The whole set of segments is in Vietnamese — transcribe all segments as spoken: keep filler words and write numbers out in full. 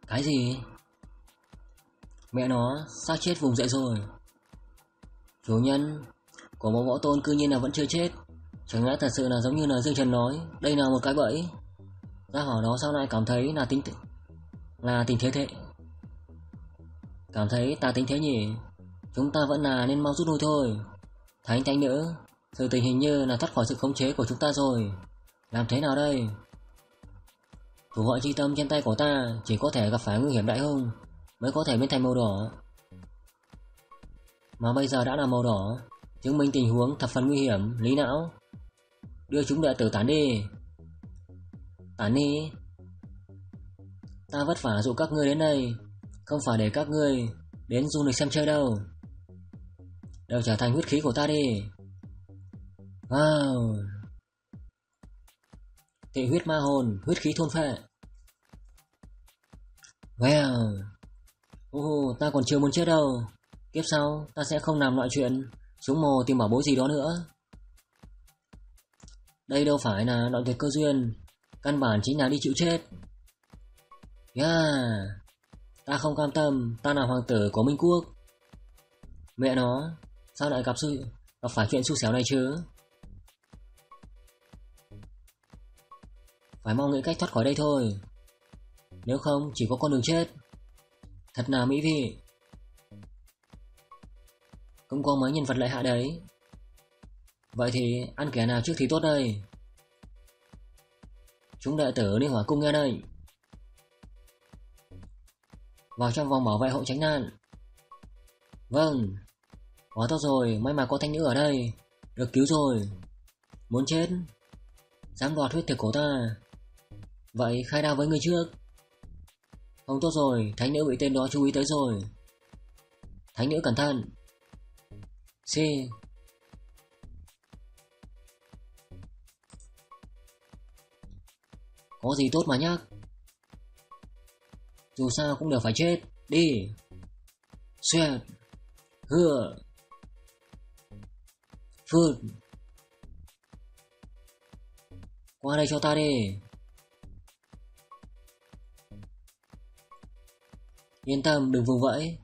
Cái gì? Mẹ nó, xác chết vùng dậy rồi. Chủ nhân của một võ tôn cư nhiên là vẫn chưa chết. Chẳng lẽ thật sự là giống như là Dương Trần nói, đây là một cái bẫy? Gia hỏa đó sao lại cảm thấy là tính là tình thế thế? Cảm thấy ta tính thế nhỉ? Chúng ta vẫn là nên mau rút lui thôi. Thánh thánh nữ, sự tình hình như là thoát khỏi sự khống chế của chúng ta rồi. Làm thế nào đây? Thủ hộ chi tâm trên tay của ta chỉ có thể gặp phải nguy hiểm đại hung mới có thể biến thành màu đỏ. Mà bây giờ đã là màu đỏ, chứng minh tình huống thập phần nguy hiểm. Lý não, đưa chúng đệ tử tản đi. Tản đi? Ta vất vả dụ các ngươi đến đây, không phải để các ngươi đến du lịch xem chơi đâu. Đều trở thành huyết khí của ta đi. Wow. Tị huyết ma hồn, huyết khí thôn phệ. Wow. Ô, ta còn chưa muốn chết đâu. Kiếp sau ta sẽ không làm loại chuyện xuống mồ tìm bảo bối gì đó nữa. Đây đâu phải là đoạn tuyệt cơ duyên, căn bản chính là đi chịu chết. Yeah. Ta không cam tâm, ta là hoàng tử của Minh Quốc. Mẹ nó, sao lại gặp sự gặp phải chuyện xui xẻo này chứ? Phải mong nghĩ cách thoát khỏi đây thôi. Nếu không chỉ có con đường chết. Thật là mỹ vị. Cũng có mấy nhân vật lợi hại đấy. Vậy thì ăn kẻ nào trước thì tốt đây? Chúng đệ tử đi hỏa cung nghe đây. Vào trong vòng bảo vệ hộ tránh nạn. Vâng. Quá tốt rồi, may mà có thanh nữ ở đây. Được cứu rồi. Muốn chết? Dám đoạt huyết thực của ta. Vậy khai đao với người trước. Không tốt rồi, thánh nữ bị tên đó chú ý tới rồi. Thánh nữ cẩn thận. C. Có gì tốt mà nhắc. Dù sao cũng đều phải chết. Đi. Xoẹt. Hưa. Phượt. Qua đây cho ta đi. Yên tâm, đừng vùng vẫy.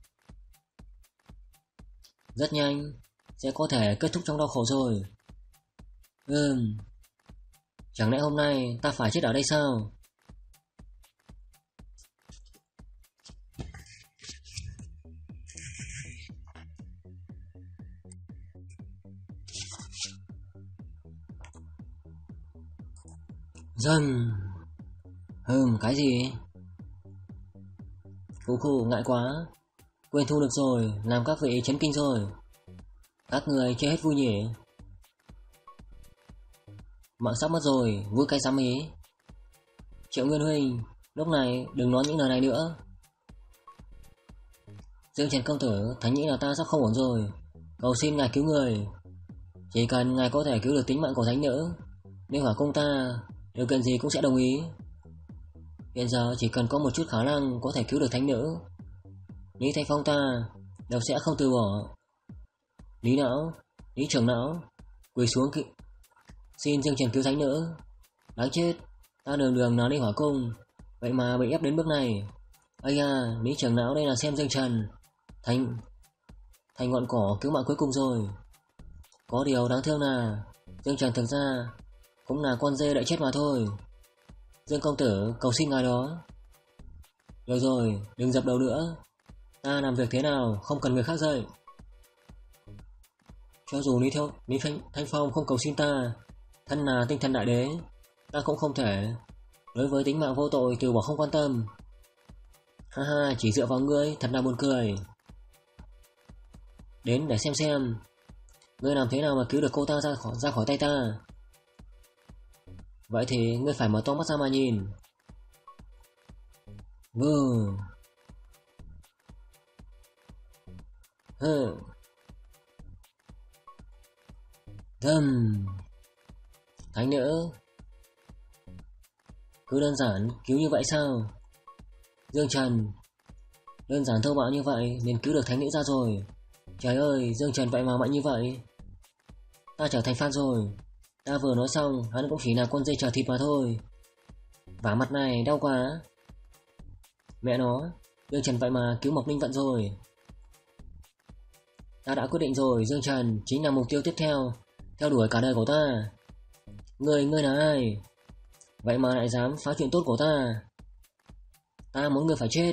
Rất nhanh sẽ có thể kết thúc trong đau khổ rồi. Ừm. Chẳng lẽ hôm nay ta phải chết ở đây sao? Dần. Hừm, cái gì? Khủ khủ, ngại quá. Quên thu được rồi, làm các vị chấn kinh rồi. Các người chơi hết vui nhỉ? Mạng sắp mất rồi, vui cái dám ý. Triệu Nguyên huynh, lúc này đừng nói những lời này nữa. Dương Trần công tử, thánh nghĩ là ta sắp không ổn rồi. Cầu xin ngài cứu người. Chỉ cần ngài có thể cứu được tính mạng của thánh nữ, nên hỏa cung ta điều kiện gì cũng sẽ đồng ý. Hiện giờ chỉ cần có một chút khả năng có thể cứu được thánh nữ, Lý Thanh Phong ta đều sẽ không từ bỏ. Lý não, Lý trưởng não, quỳ xuống kỵ. Xin Dương Trần cứu thánh nữ. Đáng chết, ta đường đường nói đi hỏa cung, vậy mà bị ép đến bước này. Ây da, Lý trưởng não đây là xem Dương Trần thành thành ngọn cỏ cứu mạng cuối cùng rồi. Có điều đáng thương là Dương Trần thực ra cũng là con dê đợi chết mà thôi. Dương công tử, cầu xin ngài đó. Được rồi, đừng dập đầu nữa. Ta làm việc thế nào không cần người khác dạy. Cho dù Lý, Theo, Lý Thanh, Thanh Phong không cầu xin ta, thân là tinh thần đại đế, ta cũng không thể đối với tính mạng vô tội từ bỏ không quan tâm. Ha ha, chỉ dựa vào ngươi thật là buồn cười. Đến để xem xem ngươi làm thế nào mà cứu được cô ta ra khỏi, ra khỏi tay ta. Vậy thì ngươi phải mở to mắt ra mà nhìn. Vừ. Hừ. Dầm. Thánh nữ, cứ đơn giản cứu như vậy sao? Dương Trần, đơn giản thô bạo như vậy nên cứu được thánh nữ ra rồi. Trời ơi, Dương Trần vậy mà mạnh như vậy. Ta trở thành fan rồi. Ta vừa nói xong, hắn cũng chỉ là con dây chờ thịt mà thôi. Vả mặt này đau quá. Mẹ nó, Dương Trần vậy mà cứu Mộc Linh Vận rồi. Ta đã quyết định rồi, Dương Trần chính là mục tiêu tiếp theo, theo đuổi cả đời của ta. Ngươi, ngươi là ai? Vậy mà lại dám phá chuyện tốt của ta. Ta muốn ngươi phải chết.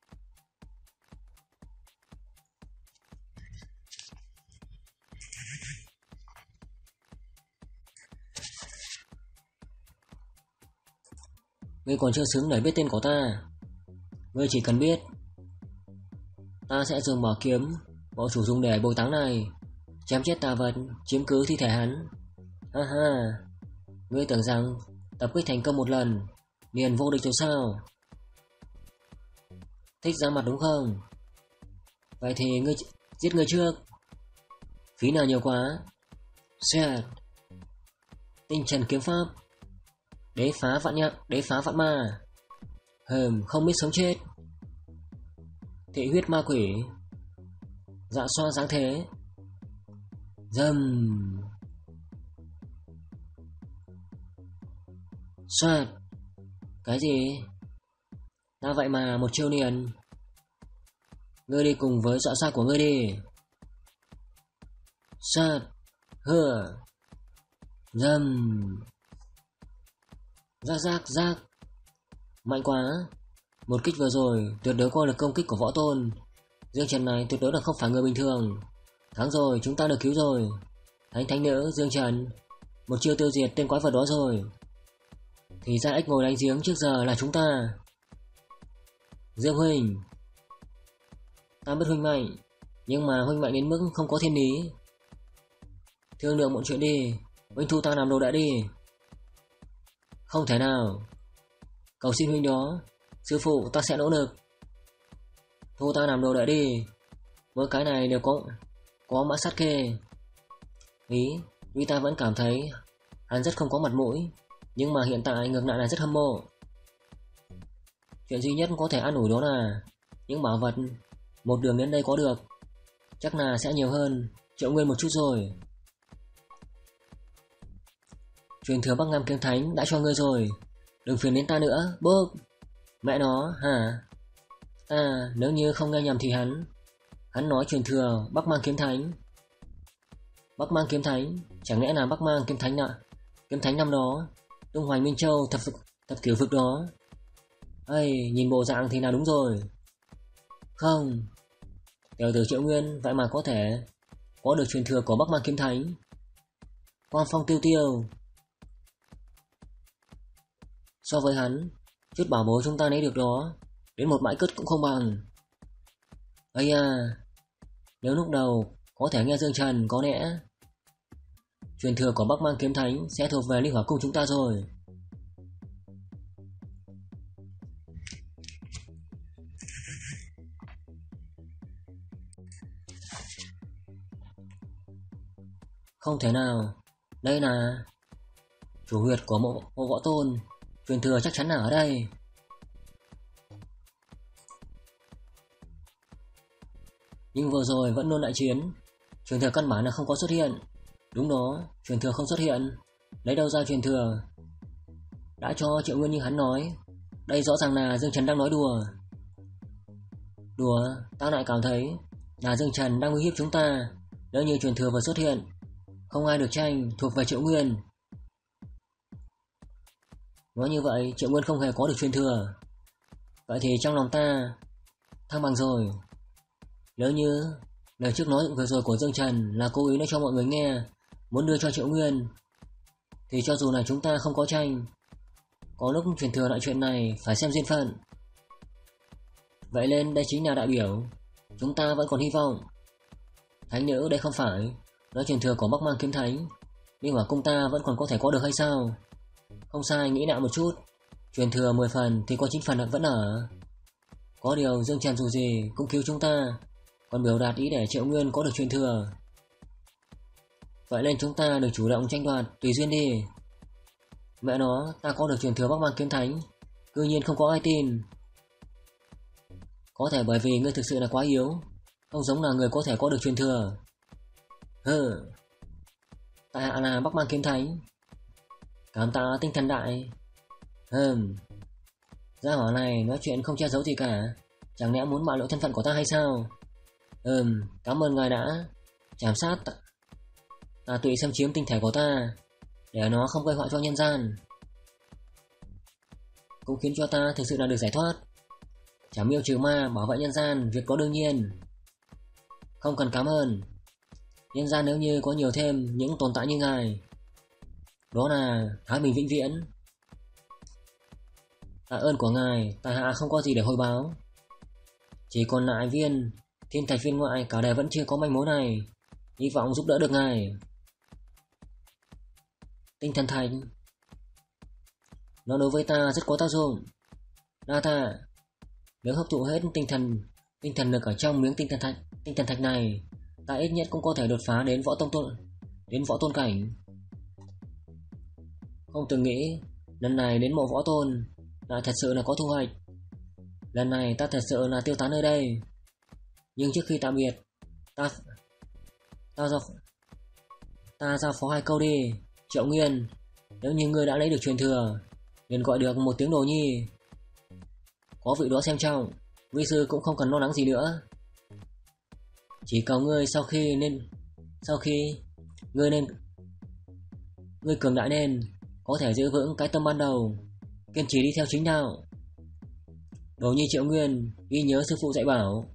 Ngươi còn chưa xứng để biết tên của ta. Ngươi chỉ cần biết ta sẽ dùng bảo kiếm bộ chủ dùng để bồi táng này, chém chết tà vật, chiếm cứ thi thể hắn. Ha ha, ngươi tưởng rằng tập kích thành công một lần liền vô địch rồi sao? Thích ra mặt đúng không? Vậy thì ngươi giết người trước. Phí nào nhiều quá. Xẹt. Tinh trần kiếm pháp. Đế phá vạn nhạc, đế phá vạn ma. Hừm, không biết sống chết. Thị huyết ma quỷ. Dạ xoa dáng thế. Dầm. Xoạt. Cái gì? Ta vậy mà một chiêu liền. Ngươi đi cùng với dọa xa của ngươi đi. Xoạt. Hừa. Dầm. Rác rác rác. Mạnh quá. Một kích vừa rồi tuyệt đối qua được công kích của võ tôn. Dương Trần này tuyệt đối là không phải người bình thường. Thắng rồi, chúng ta được cứu rồi. Thánh thánh nữ Dương Trần, một chiêu tiêu diệt tên quái vật đó rồi. Thì ra ếch ngồi đánh giếng trước giờ là chúng ta. Dương huynh, ta biết huynh mạnh, nhưng mà huynh mạnh đến mức không có thiên lý. Thương lượng một chuyện đi, huynh thu ta làm đồ đã đi. Không thể nào. Cầu xin huynh đó. Sư phụ, ta sẽ nỗ lực. Thu ta làm đồ đợi đi. Mỗi cái này đều có Có mã sát kê. Ý Vì ta vẫn cảm thấy hắn rất không có mặt mũi, nhưng mà hiện tại ngược lại là rất hâm mộ. Chuyện duy nhất có thể an ủi đó là những bảo vật một đường đến đây có được chắc là sẽ nhiều hơn Triệu Nguyên một chút rồi. Truyền thừa Bắc Nam Kiếm Thánh đã cho ngươi rồi, đừng phiền đến ta nữa. Bốp. Mẹ nó hả? Ta nếu như không nghe nhầm thì hắn Hắn nói truyền thừa Bắc Mang Kiếm Thánh. Bắc Mang Kiếm Thánh, chẳng lẽ là Bắc Mang Kiếm Thánh ạ? Kiếm Thánh năm đó tung hoành Minh Châu thập vực, thập kiểu vực đó. Ây, nhìn bộ dạng thì là đúng rồi. Không, tiểu tử Triệu Nguyên vậy mà có thể có được truyền thừa của Bắc Mang Kiếm Thánh. Quang phong tiêu tiêu. So với hắn, chút bảo bối chúng ta lấy được đó đến một bãi cất cũng không bằng. Ây à, nếu lúc đầu có thể nghe Dương Trần, có lẽ truyền thừa của Bắc Mang Kiếm Thánh sẽ thuộc về Ly Hỏa Cung chúng ta rồi. Không thể nào, đây là chủ huyệt của mộ, mộ võ tôn, truyền thừa chắc chắn là ở đây. Nhưng vừa rồi vẫn luôn đại chiến, truyền thừa căn bản là không có xuất hiện. Đúng đó, truyền thừa không xuất hiện. Lấy đâu ra truyền thừa? Đã cho Triệu Nguyên như hắn nói. Đây rõ ràng là Dương Trần đang nói đùa. Đùa, ta lại cảm thấy là Dương Trần đang uy hiếp chúng ta. Nếu như truyền thừa vừa xuất hiện, không ai được tranh, thuộc về Triệu Nguyên. Nói như vậy, Triệu Nguyên không hề có được truyền thừa. Vậy thì trong lòng ta thăng bằng rồi. Nếu như lời trước nói vừa rồi của Dương Trần là cố ý nói cho mọi người nghe, muốn đưa cho Triệu Nguyên, thì cho dù là chúng ta không có tranh, có lúc truyền thừa lại chuyện này phải xem duyên phận. Vậy nên đây chính là đại biểu chúng ta vẫn còn hy vọng. Thánh nữ đây không phải nói truyền thừa của Bắc Mang Kiếm Thánh, nhưng mà cung ta vẫn còn có thể có được hay sao? Không sai, nghĩ lại một chút, truyền thừa mười phần thì có chín phần vẫn ở. Có điều Dương Trần dù gì cũng cứu chúng ta, còn biểu đạt ý để Triệu Nguyên có được truyền thừa. Vậy nên chúng ta được chủ động tranh đoạt, tùy duyên đi. Mẹ nó, ta có được truyền thừa Bắc Mang Kiếm Thánh, cư nhiên không có ai tin. Có thể bởi vì ngươi thực sự là quá yếu, không giống là người có thể có được truyền thừa. Hừ, tại hạ là Bắc Mang Kiếm Thánh, cảm tạ tinh thần đại. Hừm, Gia hỏa này nói chuyện không che giấu gì cả, chẳng lẽ muốn bại lộ thân phận của ta hay sao? Ừm, cảm ơn ngài đã chảm sát tà, tà tụy xâm chiếm tinh thể của ta, để nó không gây họa cho nhân gian, cũng khiến cho ta thực sự là được giải thoát. Chảm yêu trừ ma, bảo vệ nhân gian, việc có đương nhiên. Không cần cảm ơn. Nhân gian nếu như có nhiều thêm những tồn tại như ngài, đó là thái bình vĩnh viễn. Tạ ơn của ngài, tại hạ không có gì để hồi báo. Chỉ còn lại viên thiên thạch viên ngoại, cả đời vẫn chưa có manh mối này, hy vọng giúp đỡ được ngài. Tinh thần thạch, nó đối với ta rất có tác dụng. Đa tạ. Nếu hấp thụ hết tinh thần tinh thần lực ở trong miếng tinh thần thạch tinh thần thạch này, ta ít nhất cũng có thể đột phá đến võ tông tôn đến võ tôn cảnh. Không từng nghĩ lần này đến mộ võ tôn lại thật sự là có thu hoạch. Lần này ta thật sự là tiêu tán nơi đây. Nhưng trước khi tạm biệt, ta ta ra ta ra phó hai câu đi. Triệu Nguyên, nếu như ngươi đã lấy được truyền thừa, liền gọi được một tiếng đồ nhi. Có vị đó xem trọng, vi sư cũng không cần lo lắng gì nữa. Chỉ cầu ngươi sau khi nên sau khi ngươi nên ngươi cường đại nên có thể giữ vững cái tâm ban đầu, kiên trì đi theo chính đạo. Đồ nhi Triệu Nguyên ghi nhớ sư phụ dạy bảo.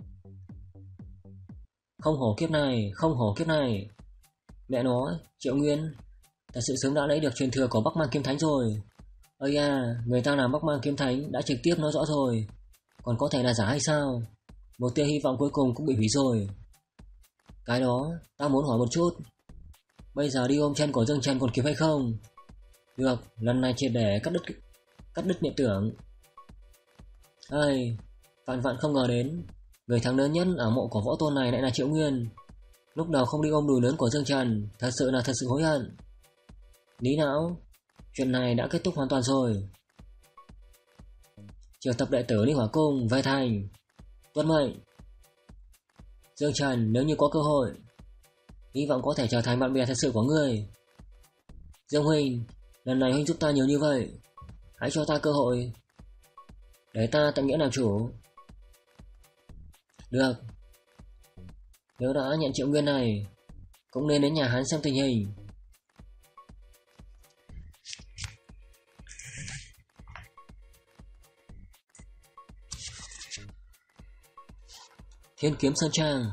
Không hổ kiếp này, không hổ kiếp này. Mẹ nó, Triệu Nguyên thật sự sớm đã lấy được truyền thừa của Bắc Mang Kiếm Thánh rồi. Ây à, người ta làm Bắc Mang Kiếm Thánh đã trực tiếp nói rõ rồi, còn có thể là giả hay sao? Một tia hy vọng cuối cùng cũng bị hủy rồi. Cái đó, ta muốn hỏi một chút. Bây giờ đi ôm chân của Dương Trần còn kịp hay không? Được, lần này triệt để cắt đứt cắt đứt niệm tưởng. Ây, vạn vạn không ngờ đến, người thắng lớn nhất ở mộ của võ tôn này lại là Triệu Nguyên. Lúc đầu không đi ôm đùi lớn của Dương Trần, thật sự là thật sự hối hận. Lý não, chuyện này đã kết thúc hoàn toàn rồi. Triệu tập đệ tử đi Hỏa Cung về thành. Tuân mệnh. Dương Trần, nếu như có cơ hội, hy vọng có thể trở thành bạn bè thật sự của ngươi. Dương huynh, lần này huynh giúp ta nhiều như vậy, hãy cho ta cơ hội để ta tận nghĩa làm chủ. Được. Nếu đã nhận Triệu Nguyên này, cũng nên đến nhà hắn xem tình hình. Thiên Kiếm Sơn Trang.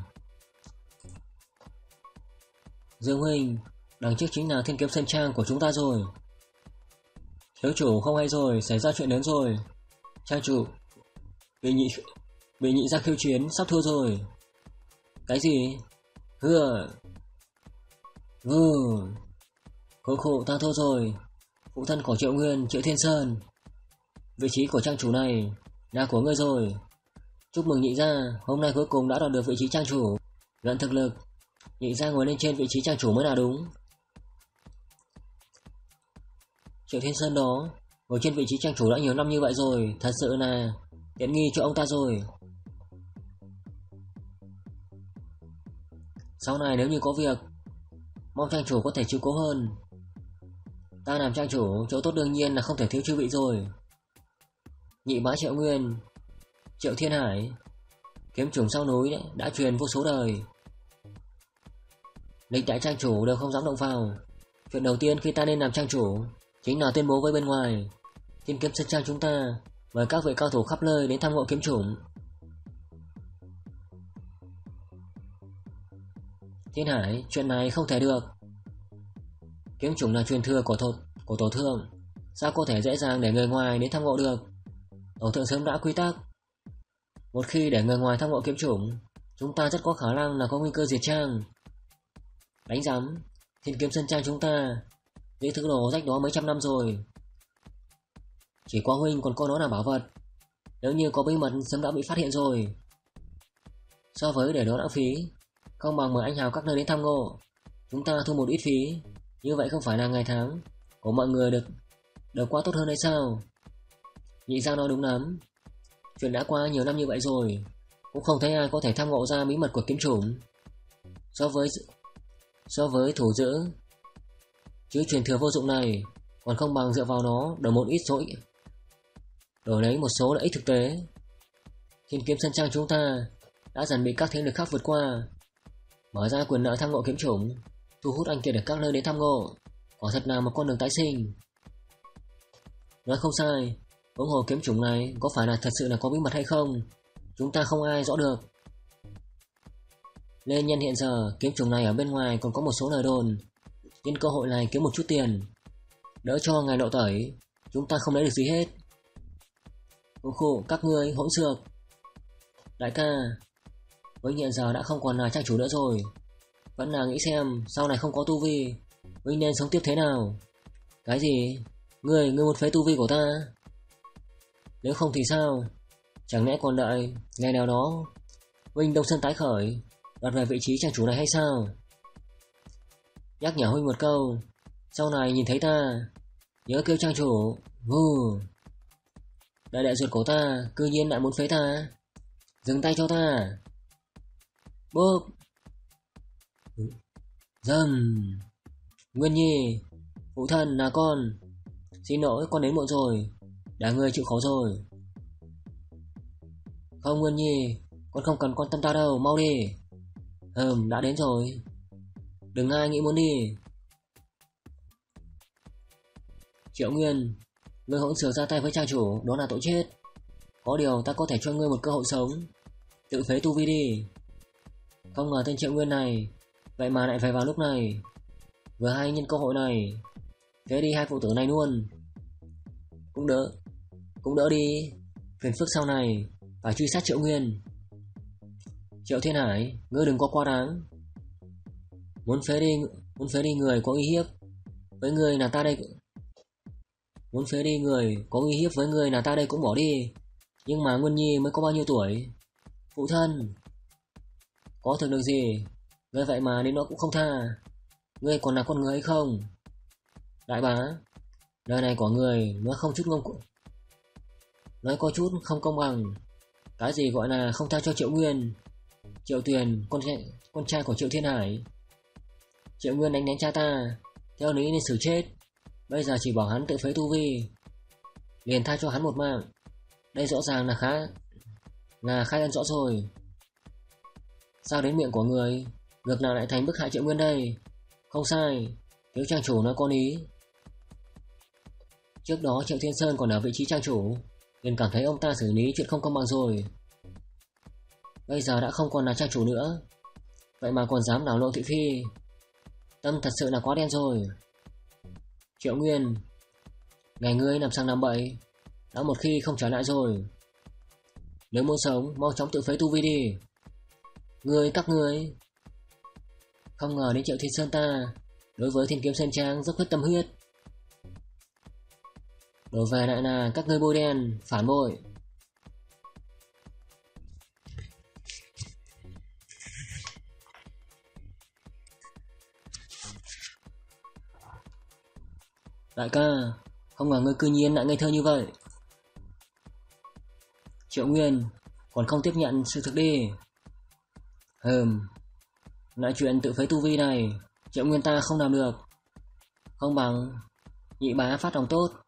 Dương huynh, đằng trước chính là Thiên Kiếm Sơn Trang của chúng ta rồi. Thiếu chủ không hay rồi, xảy ra chuyện lớn rồi. Trang chủ bị nhị bị nhị ra khiêu chiến, sắp thua rồi. Cái gì? Hưa Vừ Khổ khổ, ta thua rồi. Phụ thân của Triệu Nguyên, Triệu Thiên Sơn. Vị trí của trang chủ này là của ngươi rồi. Chúc mừng nhị gia, hôm nay cuối cùng đã đoạt được vị trí trang chủ. Luận thực lực, nhị gia ngồi lên trên vị trí trang chủ mới là đúng. Triệu Thiên Sơn đó ngồi trên vị trí trang chủ đã nhiều năm như vậy rồi, thật sự là tiện nghi cho ông ta rồi. Sau này nếu như có việc, mong trang chủ có thể chiếu cố hơn. Ta làm trang chủ, chỗ tốt đương nhiên là không thể thiếu chư vị rồi. Nhị bá Triệu Nguyên, Triệu Thiên Hải, kiếm chủng sau núi đấy, đã truyền vô số đời. Lịch đại trang chủ đều không dám động vào. Chuyện đầu tiên khi ta nên làm trang chủ chính là tuyên bố với bên ngoài, Thiên Kiếm Sơn Trang chúng ta mời các vị cao thủ khắp nơi đến thăm ngộ kiếm chủng. Thiên Hải, chuyện này không thể được. Kiếm chủng là truyền thừa của thổ, của tổ thượng, sao có thể dễ dàng để người ngoài đến thăm ngộ được? Tổ thượng sớm đã quy tắc, một khi để người ngoài thăm ngộ kiếm chủng, chúng ta rất có khả năng là có nguy cơ diệt trang. Đánh giám, Thiên Kiếm Sơn Trang chúng ta giữ thứ đồ rách đó mấy trăm năm rồi. Chỉ qua huynh còn coi nó là bảo vật, nếu như có bí mật sớm đã bị phát hiện rồi. So với để đó lãng phí, không bằng mời anh hào các nơi đến thăm ngộ. Chúng ta thu một ít phí, như vậy không phải là ngày tháng của mọi người được được quá tốt hơn hay sao? Nhị gia nói đúng lắm. Chuyện đã qua nhiều năm như vậy rồi, cũng không thấy ai có thể thăm ngộ ra bí mật của kiếm chủng. So với so với thủ giữ chứ truyền thừa vô dụng này, còn không bằng dựa vào nó đổi một ít số đổi lấy một số lợi ích thực tế. Thiên kiếm sơn trang chúng ta đã dần bị các thế lực khác vượt qua, mở ra quyền lợi tham ngộ kiếm chủng, thu hút anh kiệt ở các nơi đến tham ngộ, quả thật là một con đường tái sinh. Nói không sai, huống hồ kiếm chủng này có phải là thật sự là có bí mật hay không, chúng ta không ai rõ được. Nên nhân hiện giờ kiếm chủng này ở bên ngoài còn có một số lời đồn, nhân cơ hội này kiếm một chút tiền, đỡ cho ngài nộ tẩy, chúng ta không lấy được gì hết. Khổ khổ các ngươi hỗn xược. Đại ca, Vinh hiện giờ đã không còn là trang chủ nữa rồi, vẫn là nghĩ xem sau này không có tu vi Vinh nên sống tiếp thế nào. Cái gì? Ngươi, ngươi muốn phế tu vi của ta? Nếu không thì sao? Chẳng lẽ còn đợi ngày nào đó Vinh Đông Sơn tái khởi, đoạt về vị trí trang chủ này hay sao? Nhắc nhở Huynh một câu, sau này nhìn thấy ta nhớ kêu trang chủ. Vù. Đại đệ ruột của ta cư nhiên lại muốn phế ta. Dừng tay cho ta. Bốp. Dầm. Nguyên Nhi, phụ thân là con, xin lỗi con đến muộn rồi, đã ngươi chịu khó rồi. Không Nguyên Nhi, con không cần quan tâm ta đâu, mau đi. Hừm, đã đến rồi, đừng ai nghĩ muốn đi. Triệu Nguyên, ngươi hỗn xược ra tay với trang chủ, đó là tội chết. Có điều ta có thể cho ngươi một cơ hội sống, tự phế tu vi đi. Không ngờ tên Triệu Nguyên này vậy mà lại phải vào lúc này, vừa hay nhân cơ hội này phế đi hai phụ tử này luôn. Cũng đỡ, cũng đỡ đi, phiền phức sau này phải truy sát Triệu Nguyên. Triệu Thiên Hải, ngươi đừng có quá đáng. Muốn phế đi, muốn phế đi người có uy hiếp với người là ta đây. Muốn phế đi người có uy hiếp với người là ta đây cũng bỏ đi. Nhưng mà Nguyên Nhi mới có bao nhiêu tuổi? Phụ thân, có thực được gì? Ngươi vậy mà đến nó cũng không tha. Ngươi còn là con người hay không? Đại bá, lời này của người nói không chút ngông nói có chút không công bằng. Cái gì gọi là không tha cho Triệu Nguyên? Triệu Tuyền, con trai, con trai của Triệu Thiên Hải. Triệu Nguyên đánh đánh cha ta, theo lý nên xử chết. Bây giờ chỉ bảo hắn tự phế tu vi, liền tha cho hắn một mạng. Đây rõ ràng là khá là khai ân rõ rồi. Sao đến miệng của người ngược nào lại thành bức hại Triệu Nguyên đây? Không sai, thiếu trang chủ nói con ý. Trước đó Triệu Thiên Sơn còn ở vị trí trang chủ, liền cảm thấy ông ta xử lý chuyện không công bằng rồi. Bây giờ đã không còn là trang chủ nữa, vậy mà còn dám đảo lộn thị phi, tâm thật sự là quá đen rồi. Triệu Nguyên, ngày ngươi nằm sang nằm bậy, đã một khi không trở lại rồi. Nếu muốn sống, mau chóng tự phế tu vi đi. Ngươi, các ngươi. Không ngờ đến Triệu Thiên Sơn ta đối với Thiên Kiếm Sơn Trang rất quyết tâm huyết. Đổi về lại là các ngươi bôi đen, phản bội. Đại ca, không ngờ ngươi cư nhiên lại ngây thơ như vậy. Triệu Nguyên, còn không tiếp nhận sự thực đi. Hừm, lại chuyện tự phế tu vi này Triệu Nguyên ta không làm được. Không bằng nhị bá phát lòng tốt,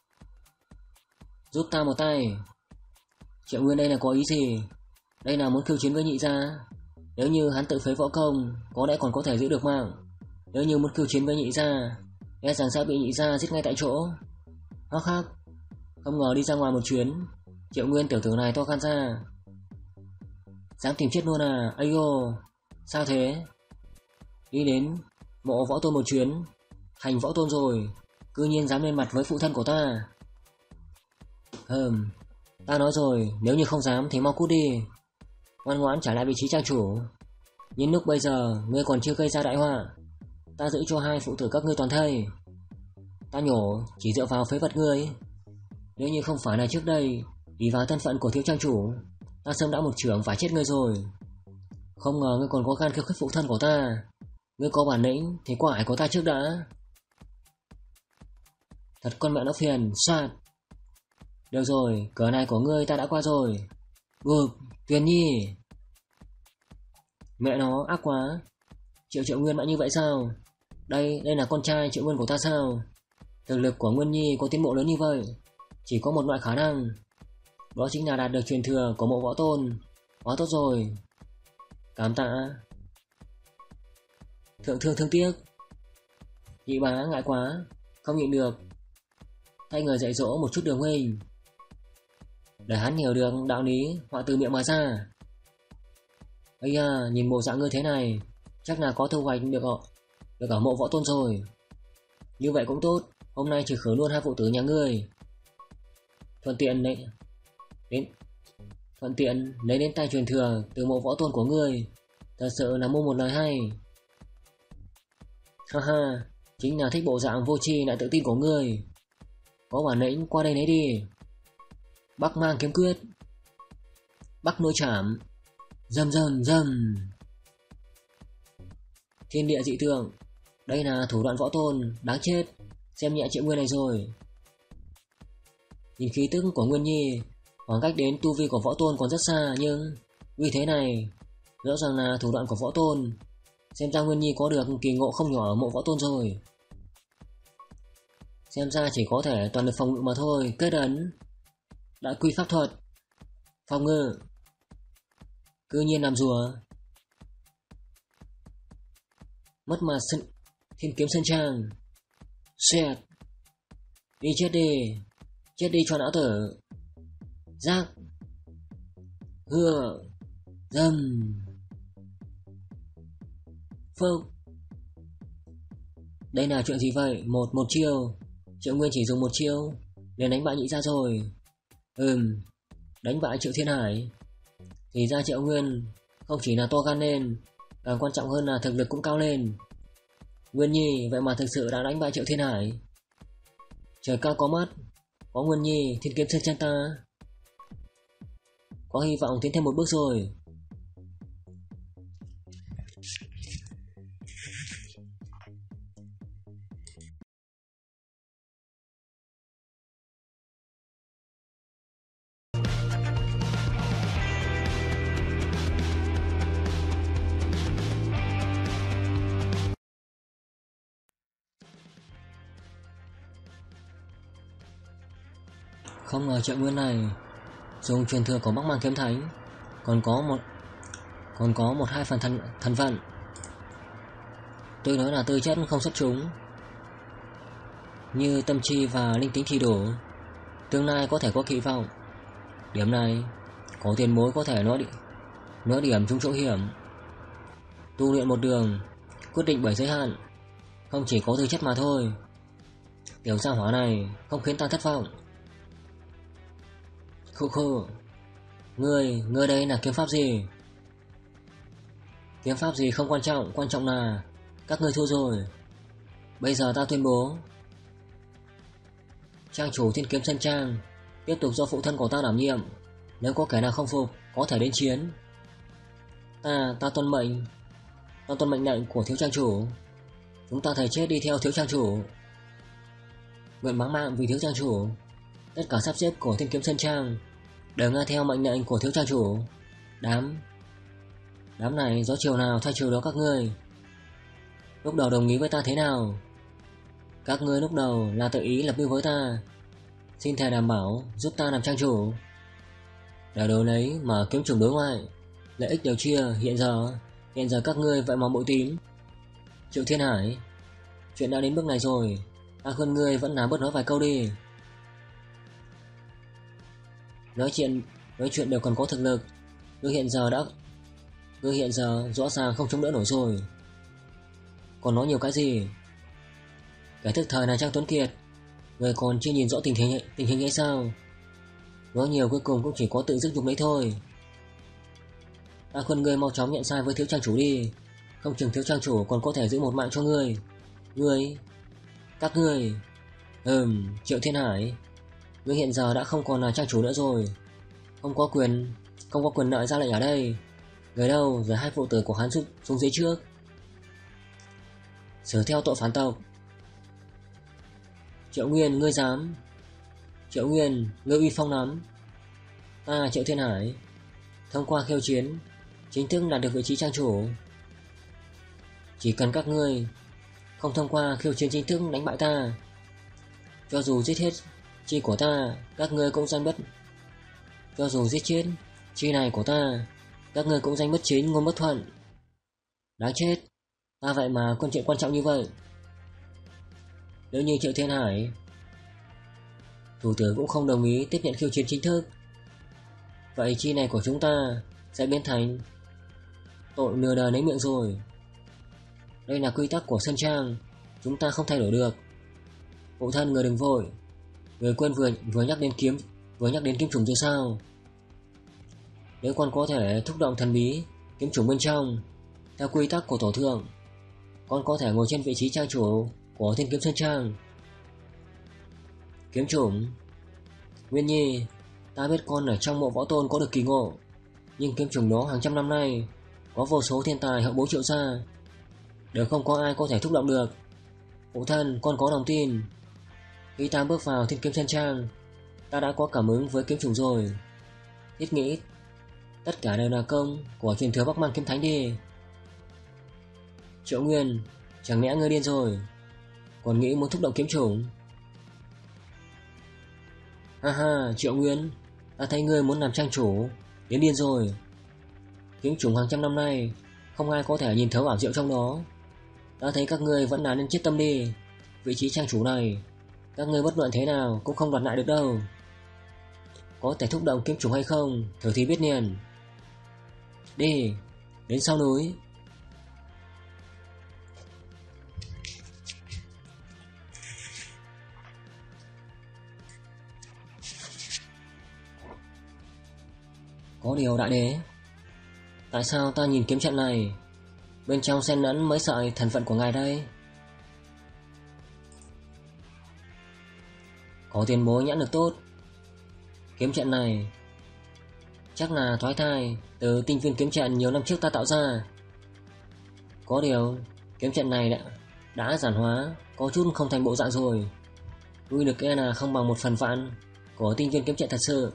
giúp ta một tay. Triệu Nguyên đây là có ý gì? Đây là muốn khiêu chiến với nhị gia. Nếu như hắn tự phế võ công, có lẽ còn có thể giữ được mạng. Nếu như muốn khiêu chiến với nhị gia, e rằng sẽ bị nhị gia giết ngay tại chỗ. Hắc hắc, không ngờ đi ra ngoài một chuyến, Triệu Nguyên tiểu tử này to gan ra, dám tìm chết luôn à? Ayo, sao thế? Đi đến mộ võ tôn một chuyến, thành võ tôn rồi, cư nhiên dám lên mặt với phụ thân của ta. Hừm, ta nói rồi, nếu như không dám thì mau cút đi, ngoan ngoãn trả lại vị trí trang chủ. Nhưng lúc bây giờ ngươi còn chưa gây ra đại họa, ta giữ cho hai phụ tử các ngươi toàn thây. Ta nhổ chỉ dựa vào phế vật ngươi. Nếu như không phải là trước đây vì vào thân phận của thiếu trang chủ, ta sớm đã một trưởng phải chết ngươi rồi. Không ngờ ngươi còn có gan khiêu khích phụ thân của ta. Ngươi có bản lĩnh thì qua ải của ta trước đã. Thật con mẹ nó phiền. Soạt. Được rồi, cửa này của ngươi ta đã qua rồi. Gục, Tuyền Nhi. Mẹ nó ác quá. Triệu Triệu Nguyên đã như vậy sao? Đây, đây là con trai Triệu Nguyên của ta sao? Thực lực của Nguyên Nhi có tiến bộ lớn như vậy, chỉ có một loại khả năng, Đó chính là đạt được truyền thừa của mộ võ tôn. Quá tốt rồi. Cảm tạ. Thượng thương thương tiếc. Nhị bá ngại quá, không nhịn được, thay người dạy dỗ một chút Đường huynh, để hắn hiểu được đạo lý họa từ miệng mà ra. Ây da, nhìn bộ dạng ngươi thế này, chắc là có thu hoạch được ở, được ở mộ võ tôn rồi. Như vậy cũng tốt, hôm nay trừ khử luôn hai phụ tử nhà ngươi. Thuận tiện đấy, đến thuận tiện lấy đến tay truyền thừa từ mộ võ tôn của ngươi, thật sự là mua một lời hay. Ha ha, chính là thích bộ dạng vô tri lại tự tin của ngươi. Có bản lĩnh qua đây lấy đi. Bắc mang kiếm quyết, Bắc nôi chảm, dầm dầm dầm. Thiên địa dị tượng, đây là thủ đoạn võ tôn, đáng chết. Xem nhẹ Triệu Nguyên này rồi. Nhìn khí tức của Nguyên Nhi, khoảng cách đến tu vi của võ tôn còn rất xa, nhưng uy thế này rõ ràng là thủ đoạn của võ tôn. Xem ra Nguyên Nhi có được kỳ ngộ không nhỏ ở mộ võ tôn rồi. Xem ra chỉ có thể toàn lực phòng ngự mà thôi. Kết ấn, đại quy pháp thuật, phòng ngự, cư nhiên làm rùa. Mất mà sân, thiên kiếm sơn trang. Xẹt, đi chết đi, chết đi cho não tử. Giác, hưa, dầm, phốc. Đây là chuyện gì vậy? Một một chiêu. Triệu Nguyên chỉ dùng một chiêu liền đánh bại Nhị Gia rồi. Ừm, đánh bại Triệu Thiên Hải. Thì ra Triệu Nguyên không chỉ là to gan lên, càng quan trọng hơn là thực lực cũng cao lên. Nguyên Nhi vậy mà thực sự đã đánh bại Triệu Thiên Hải. Trời cao có mắt, có Nguyên Nhi, thiên kiếm sơn trang ta có hy vọng tiến thêm một bước rồi. Không ngờ Triệu Nguyên này dùng truyền thừa của Bắc Mang Kiếm Thánh, còn có một còn có một hai phần thần thần vận. Tôi nói là tư chất không xuất chúng, như tâm trí và linh tính thì đủ, tương lai có thể có kỳ vọng. Điểm này có tiền bối có thể nói đi, nói điểm trúng chỗ hiểm. Tu luyện một đường, quyết định bởi giới hạn, không chỉ có tư chất mà thôi. Tiểu gia hỏa này không khiến ta thất vọng. Khụ khụ, ngươi, ngươi đây là kiếm pháp gì? Kiếm pháp gì không quan trọng, quan trọng là các ngươi thua rồi. Bây giờ ta tuyên bố, trang chủ Thiên Kiếm Sơn Trang tiếp tục do phụ thân của ta đảm nhiệm. Nếu có kẻ nào không phục, có thể đến chiến. Ta, ta tuân mệnh, ta tuân mệnh lệnh của thiếu trang chủ. Chúng ta thề chết đi theo thiếu trang chủ, nguyện bán mạng vì thiếu trang chủ. Tất cả sắp xếp của Thiên Kiếm Sơn Trang đều nghe theo mệnh lệnh của thiếu trang chủ. Đám Đám này gió chiều nào thay chiều đó các ngươi. Lúc đầu đồng ý với ta thế nào? Các ngươi lúc đầu là tự ý lập mưu với ta, xin thề đảm bảo giúp ta làm trang chủ, để đổi lấy mà kiếm chủng đối ngoại, lợi ích đều chia. Hiện giờ Hiện giờ các ngươi vậy mà bội tím. Triệu Thiên Hải, chuyện đã đến bước này rồi, ta khuyên ngươi vẫn là bớt nói vài câu đi. Nói chuyện Nói chuyện đều còn có thực lực. Ngươi hiện giờ đã Ngươi hiện giờ rõ ràng không chống đỡ nổi rồi, còn nói nhiều cái gì? Cái thức thời là Trang Tuấn Kiệt, ngươi còn chưa nhìn rõ tình hình tình hình hay sao? Nói nhiều cuối cùng cũng chỉ có tự dứt nhục đấy thôi. Ta khuyên ngươi mau chóng nhận sai với thiếu trang chủ đi, không chừng thiếu trang chủ còn có thể giữ một mạng cho ngươi. Ngươi, các ngươi, ừm, Triệu Thiên Hải, ngươi hiện giờ đã không còn là trang chủ nữa rồi, không có quyền, không có quyền lợi ra lệnh ở đây. Người đâu rồi hai phụ tử của hắn xuống, xuống dưới trước, xử theo tội phản tộc. Triệu Nguyên, ngươi dám? Triệu Nguyên, ngươi uy phong lắm. Ta Triệu Thiên Hải thông qua khiêu chiến chính thức đạt được vị trí trang chủ. Chỉ cần các ngươi không thông qua khiêu chiến chính thức đánh bại ta, cho dù giết hết chi của ta, các ngươi cũng danh bất Cho dù giết chết chi này của ta, các ngươi cũng danh bất chính ngôn bất thuận. Đáng chết, ta vậy mà còn chuyện quan trọng như vậy. Nếu như Triệu Thiên Hải, thủ tướng cũng không đồng ý tiếp nhận khiêu chiến chính thức, vậy chi này của chúng ta sẽ biến thành tội nửa đời lấy miệng rồi. Đây là quy tắc của Sơn Trang, chúng ta không thay đổi được. Phụ thân, người đừng vội, người quên vừa vừa nhắc đến kiếm vừa nhắc đến kiếm trùng rồi sao? Nếu con có thể thúc động thần bí kiếm trùng bên trong, theo quy tắc của tổ thượng, con có thể ngồi trên vị trí trang chủ của Thiên Kiếm Sơn Trang. Kiếm trùng. Nguyên Nhi, ta biết con ở trong mộ võ tôn có được kỳ ngộ, nhưng kiếm trùng đó hàng trăm năm nay có vô số thiên tài hậu bối triệu gia, đều không có ai có thể thúc động được. Phụ thân, con có lòng tin. Khi ta bước vào Thiên Kiếm Sơn Trang, ta đã có cảm ứng với kiếm trùng rồi. Thiết nghĩ tất cả đều là công của truyền thừa Bắc Mang Kiếm Thánh đi. Triệu Nguyên, chẳng lẽ ngươi điên rồi, còn nghĩ muốn thúc động kiếm trùng? Ha ha, Triệu Nguyên, ta thấy ngươi muốn làm trang chủ đến điên rồi. Kiếm trùng hàng trăm năm nay không ai có thể nhìn thấu ảo diệu trong đó. Ta thấy các ngươi vẫn là nên chết tâm đi. Vị trí trang chủ này các ngươi bất luận thế nào cũng không đoạt lại được đâu. Có thể thúc động kiếm trùng hay không, thử thì biết liền. Đi, đến sau núi. Có điều đại đế, tại sao ta nhìn kiếm trận này bên trong xen lẫn mấy sợi thần phận của ngài đây? Có tiền bối nhãn lực tốt. Kiếm trận này chắc là thoái thai từ tinh viên kiếm trận nhiều năm trước ta tạo ra. Có điều kiếm trận này đã, đã giản hóa, có chút không thành bộ dạng rồi. Uy lực e là không bằng một phần vạn của tinh viên kiếm trận thật sự.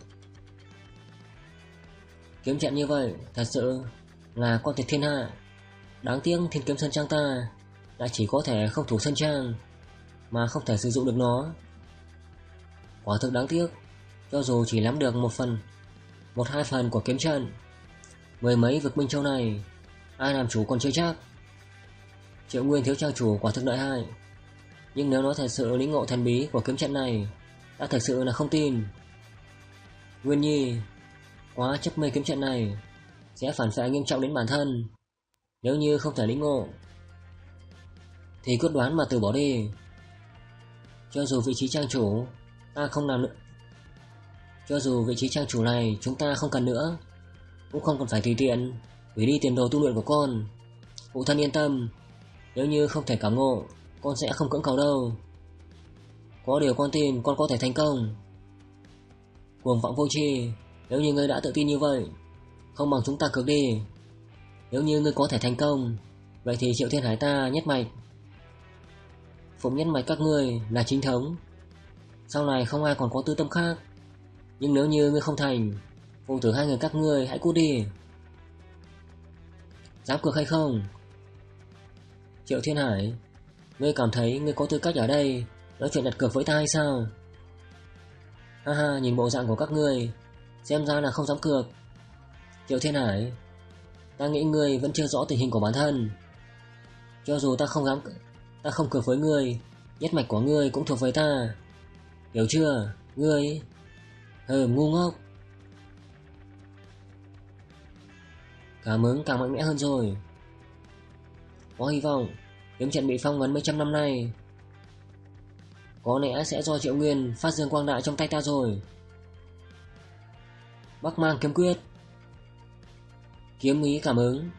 Kiếm trận như vậy thật sự là con tuyệt thiên hạ. Đáng tiếc Thiên Kiếm Sơn Trang ta đã chỉ có thể không thủ Sơn Trang mà không thể sử dụng được nó. Quả thực đáng tiếc. Cho dù chỉ nắm được một phần, một hai phần của kiếm trận, mười mấy vực Minh Châu này ai làm chủ còn chưa chắc. Triệu Nguyên thiếu trang chủ quả thực lợi hại, nhưng nếu nói thật sự lĩnh ngộ thần bí của kiếm trận này, đã thật sự là không tin. Nguyên Nhi, quá chấp mê kiếm trận này sẽ phản phệ nghiêm trọng đến bản thân. Nếu như không thể lĩnh ngộ thì quyết đoán mà từ bỏ đi. Cho dù vị trí trang chủ ta không làm nữa, cho dù vị trí trang chủ này chúng ta không cần nữa, cũng không cần phải tùy tiện hủy đi tiền đồ tu luyện của con. Phụ thân yên tâm, nếu như không thể cảm ngộ, con sẽ không cưỡng cầu đâu. Có điều con tin con có thể thành công. Cuồng vọng vô tri, nếu như ngươi đã tự tin như vậy, không bằng chúng ta cược đi. Nếu như ngươi có thể thành công, vậy thì Triệu Thiên Hải ta nhất mạch, phụng nhất mạch các ngươi là chính thống. Sau này không ai còn có tư tâm khác. Nhưng nếu như ngươi không thành, phụ tử hai người các ngươi hãy cút đi. Dám cược hay không? Triệu Thiên Hải, ngươi cảm thấy ngươi có tư cách ở đây nói chuyện đặt cược với ta hay sao? Ha ha, nhìn bộ dạng của các ngươi xem ra là không dám cược. Triệu Thiên Hải, ta nghĩ ngươi vẫn chưa rõ tình hình của bản thân. Cho dù ta không dám ta không cược với ngươi, nhất mạch của ngươi cũng thuộc về ta. Hiểu chưa? Ngươi hừ, ngu ngốc. Cảm ứng càng mạnh mẽ hơn rồi. Có hy vọng kiếm trận bị phong ấn mấy trăm năm nay có lẽ sẽ do Triệu Nguyên phát dương quang đại trong tay ta rồi. Bắc Mang kiếm quyết, kiếm ý cảm ứng.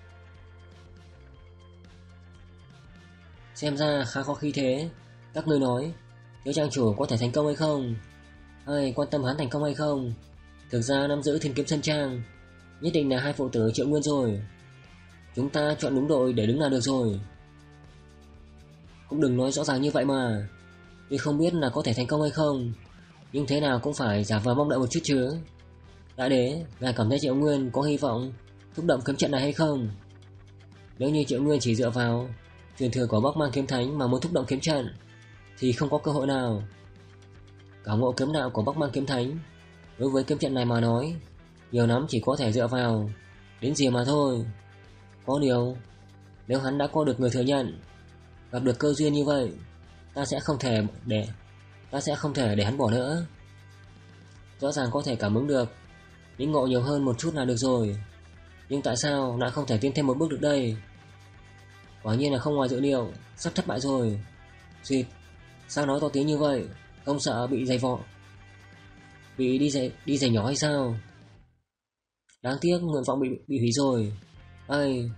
Xem ra khá có khí thế. Các ngươi nói thiếu trang chủ có thể thành công hay không, hay quan tâm hắn thành công hay không? Thực ra nắm giữ Thiên Kiếm Sơn Trang nhất định là hai phụ tử Triệu Nguyên rồi. Chúng ta chọn đúng đội để đứng là được rồi. Cũng đừng nói rõ ràng như vậy mà. Tuy không biết là có thể thành công hay không, nhưng thế nào cũng phải giả vờ mong đợi một chút chứ. Đại đế, ngài cảm thấy Triệu Nguyên có hy vọng thúc động kiếm trận này hay không? Nếu như Triệu Nguyên chỉ dựa vào truyền thừa của Bắc Mang Kiếm Thánh mà muốn thúc động kiếm trận thì không có cơ hội nào. Cảm ngộ kiếm đạo của Bắc Mang Kiếm Thánh Đối với kiếm trận này mà nói, nhiều lắm chỉ có thể dựa vào đến gì mà thôi. Có điều, nếu hắn đã có được người thừa nhận, gặp được cơ duyên như vậy, ta sẽ không thể để ta sẽ không thể để hắn bỏ nữa. Rõ ràng có thể cảm ứng được, lĩnh ngộ nhiều hơn một chút là được rồi, nhưng tại sao lại không thể tiến thêm một bước được đây? Quả nhiên là không ngoài dự liệu, sắp thất bại rồi. Xịt, sao nói to tiếng như vậy? Không sợ bị giày vọ, bị đi giày đi giày nhỏ hay sao? Đáng tiếc nguyện vọng bị bị hủy rồi. Ây,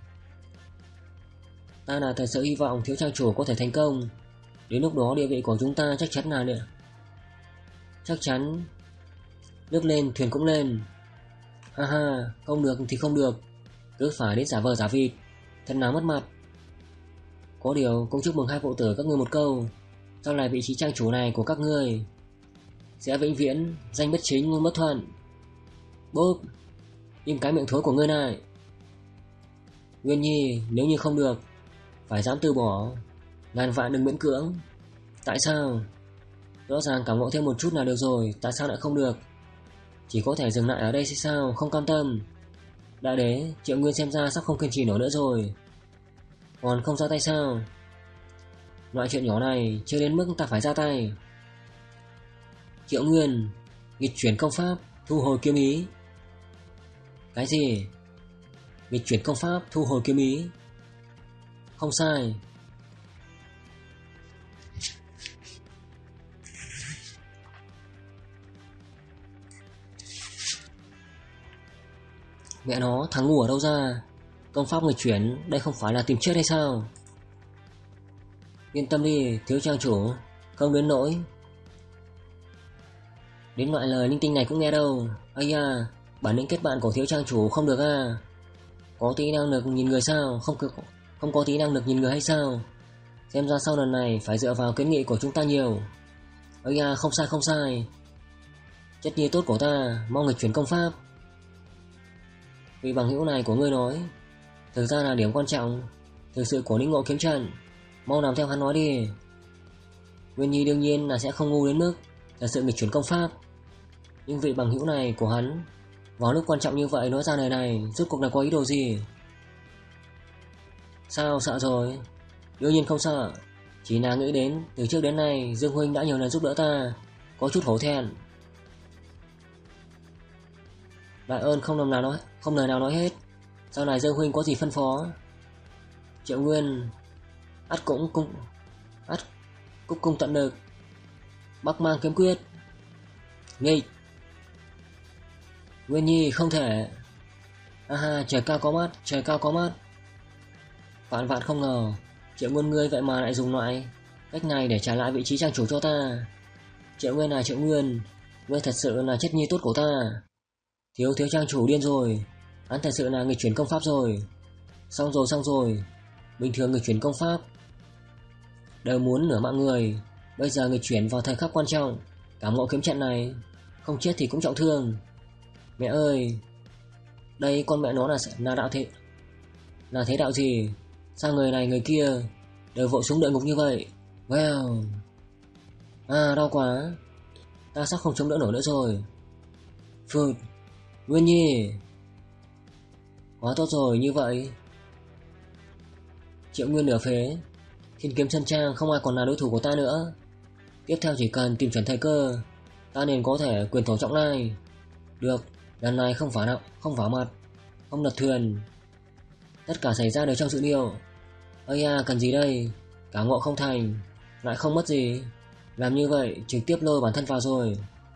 ta là thật sự hy vọng thiếu trang chủ có thể thành công. Đến lúc đó địa vị của chúng ta chắc chắn là địa chắc chắn nước lên thuyền cũng lên. Ha ha, không được thì không được, cứ phải đến giả vờ giả vịt, thật nào mất mặt. Có điều cũng chúc mừng hai phụ tử các ngươi một câu, sau này vị trí trang chủ này của các ngươi sẽ vĩnh viễn danh bất chính ngôn bất thuận. Bốp, im cái miệng thối của ngươi này. Nguyên Nhi, nếu như không được, phải dám từ bỏ, ngàn vạn đừng miễn cưỡng. Tại sao? Rõ ràng cảm ngộ thêm một chút là được rồi, tại sao lại không được? Chỉ có thể dừng lại ở đây hay sao? Không cam tâm. Đại đế, Triệu Nguyên xem ra sắp không kiên trì nổi nữa rồi. Còn không ra tay sao? Loại chuyện nhỏ này chưa đến mức ta phải ra tay. Triệu Nguyên, nghịch chuyển công pháp, thu hồi kiếm ý. Cái gì? Nghịch chuyển công pháp, thu hồi kiếm ý. Không sai. Mẹ nó, thằng ngu ở đâu ra? Công pháp nghịch chuyển, đây không phải là tìm chết hay sao? Yên tâm đi, thiếu trang chủ, không đến nỗi. Đến loại lời linh tinh này cũng nghe đâu. Ây da, bản lĩnh kết bạn của thiếu trang chủ không được à? Có tí năng lực nhìn người sao? Không không có tí năng lực nhìn người hay sao? Xem ra sau lần này phải dựa vào kiến nghị của chúng ta nhiều. Ây da, không sai không sai. Chất nhi tốt của ta, mong nghịch chuyển công pháp. Vị bằng hữu này của ngươi nói, thực ra là điểm quan trọng thực sự của lĩnh ngộ kiếm trận, mau làm theo hắn nói đi. Nguyên Nhi đương nhiên là sẽ không ngu đến mức thật sự nghịch chuyển công pháp, nhưng vị bằng hữu này của hắn vào lúc quan trọng như vậy nói ra lời này, rốt cuộc là có ý đồ gì? Sao, sợ rồi? Đương nhiên không sợ, chỉ là nghĩ đến từ trước đến nay Dương huynh đã nhiều lần giúp đỡ ta, có chút hổ thẹn. Đại ơn không lời nào nói, không lời nào nói hết. Sau này Dương huynh có gì phân phó? Triệu Nguyên, ắt cũng cung, ắt cúc cung tận lực. Bắc Mang kiếm quyết. Nghịch. Nguyên Nhi không thể. Aha, trời cao có mắt, trời cao có mắt. Vạn vạn không ngờ, Triệu Nguyên ngươi vậy mà lại dùng loại cách này để trả lại vị trí trang chủ cho ta. Triệu Nguyên này, Triệu Nguyên, ngươi thật sự là chất nhi tốt của ta. Thiếu thiếu trang chủ điên rồi, hắn thật sự là nghịch chuyển công pháp rồi. Xong rồi xong rồi, bình thường nghịch chuyển công pháp đều muốn nửa mạng người, bây giờ nghịch chuyển vào thời khắc quan trọng, cảm ngộ kiếm trận này, không chết thì cũng trọng thương. Mẹ ơi, đây con mẹ nó là là đạo thế là thế đạo gì? Sao người này người kia đều vội xuống địa ngục như vậy? Well, à đau quá, ta sắp không chống đỡ nổi nữa rồi. Phụt, Nguyên Nhi, quá tốt rồi, như vậy Triệu Nguyên nửa phế, Thiên Kiếm Sơn Trang không ai còn là đối thủ của ta nữa. Tiếp theo chỉ cần tìm chuẩn thời cơ, ta nên có thể quyền thổ trọng lai. Được, lần này không phá nào, không phá mặt, không lật thuyền. Tất cả xảy ra đều trong dự liệu. Ây da, cần gì đây? Cả ngộ không thành, lại không mất gì. Làm như vậy trực tiếp lôi bản thân vào rồi.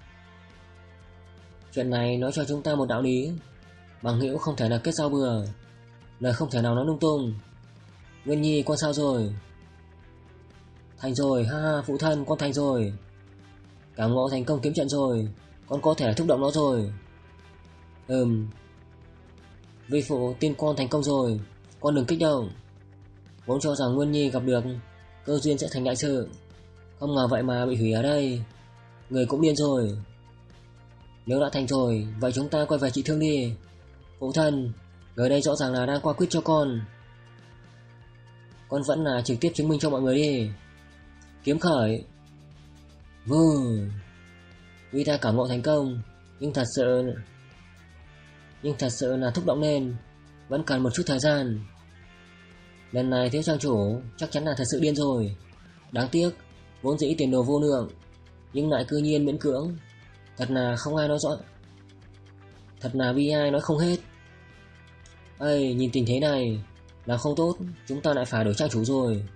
Chuyện này nói cho chúng ta một đạo lý, bằng hữu không thể là kết giao bừa, lời không thể nào nói lung tung. Nguyên Nhi, con sao rồi? Thành rồi, ha ha, phụ thân, con thành rồi. Cảm ngộ thành công kiếm trận rồi, con có thể thúc động nó rồi. Ừm, vi phụ tin con thành công rồi, con đừng kích động. Vốn cho rằng Nguyên Nhi gặp được cơ duyên sẽ thành đại sự, không ngờ vậy mà bị hủy ở đây. Người cũng điên rồi. Nếu đã thành rồi, vậy chúng ta quay về trị thương đi. Phụ thân, người đây rõ ràng là đang qua quyết cho con. Con vẫn là trực tiếp chứng minh cho mọi người đi. Kiếm khởi. Vừ. Vì ta cảm ngộ thành công, Nhưng thật sự Nhưng thật sự là thúc động nên vẫn cần một chút thời gian. Lần này thiếu trang chủ chắc chắn là thật sự điên rồi. Đáng tiếc, vốn dĩ tiền đồ vô lượng, nhưng lại cư nhiên miễn cưỡng. Thật là không ai nói rõ. Thật là bi ai nói không hết. Ây, nhìn tình thế này là không tốt, chúng ta lại phải đổi trang chủ rồi.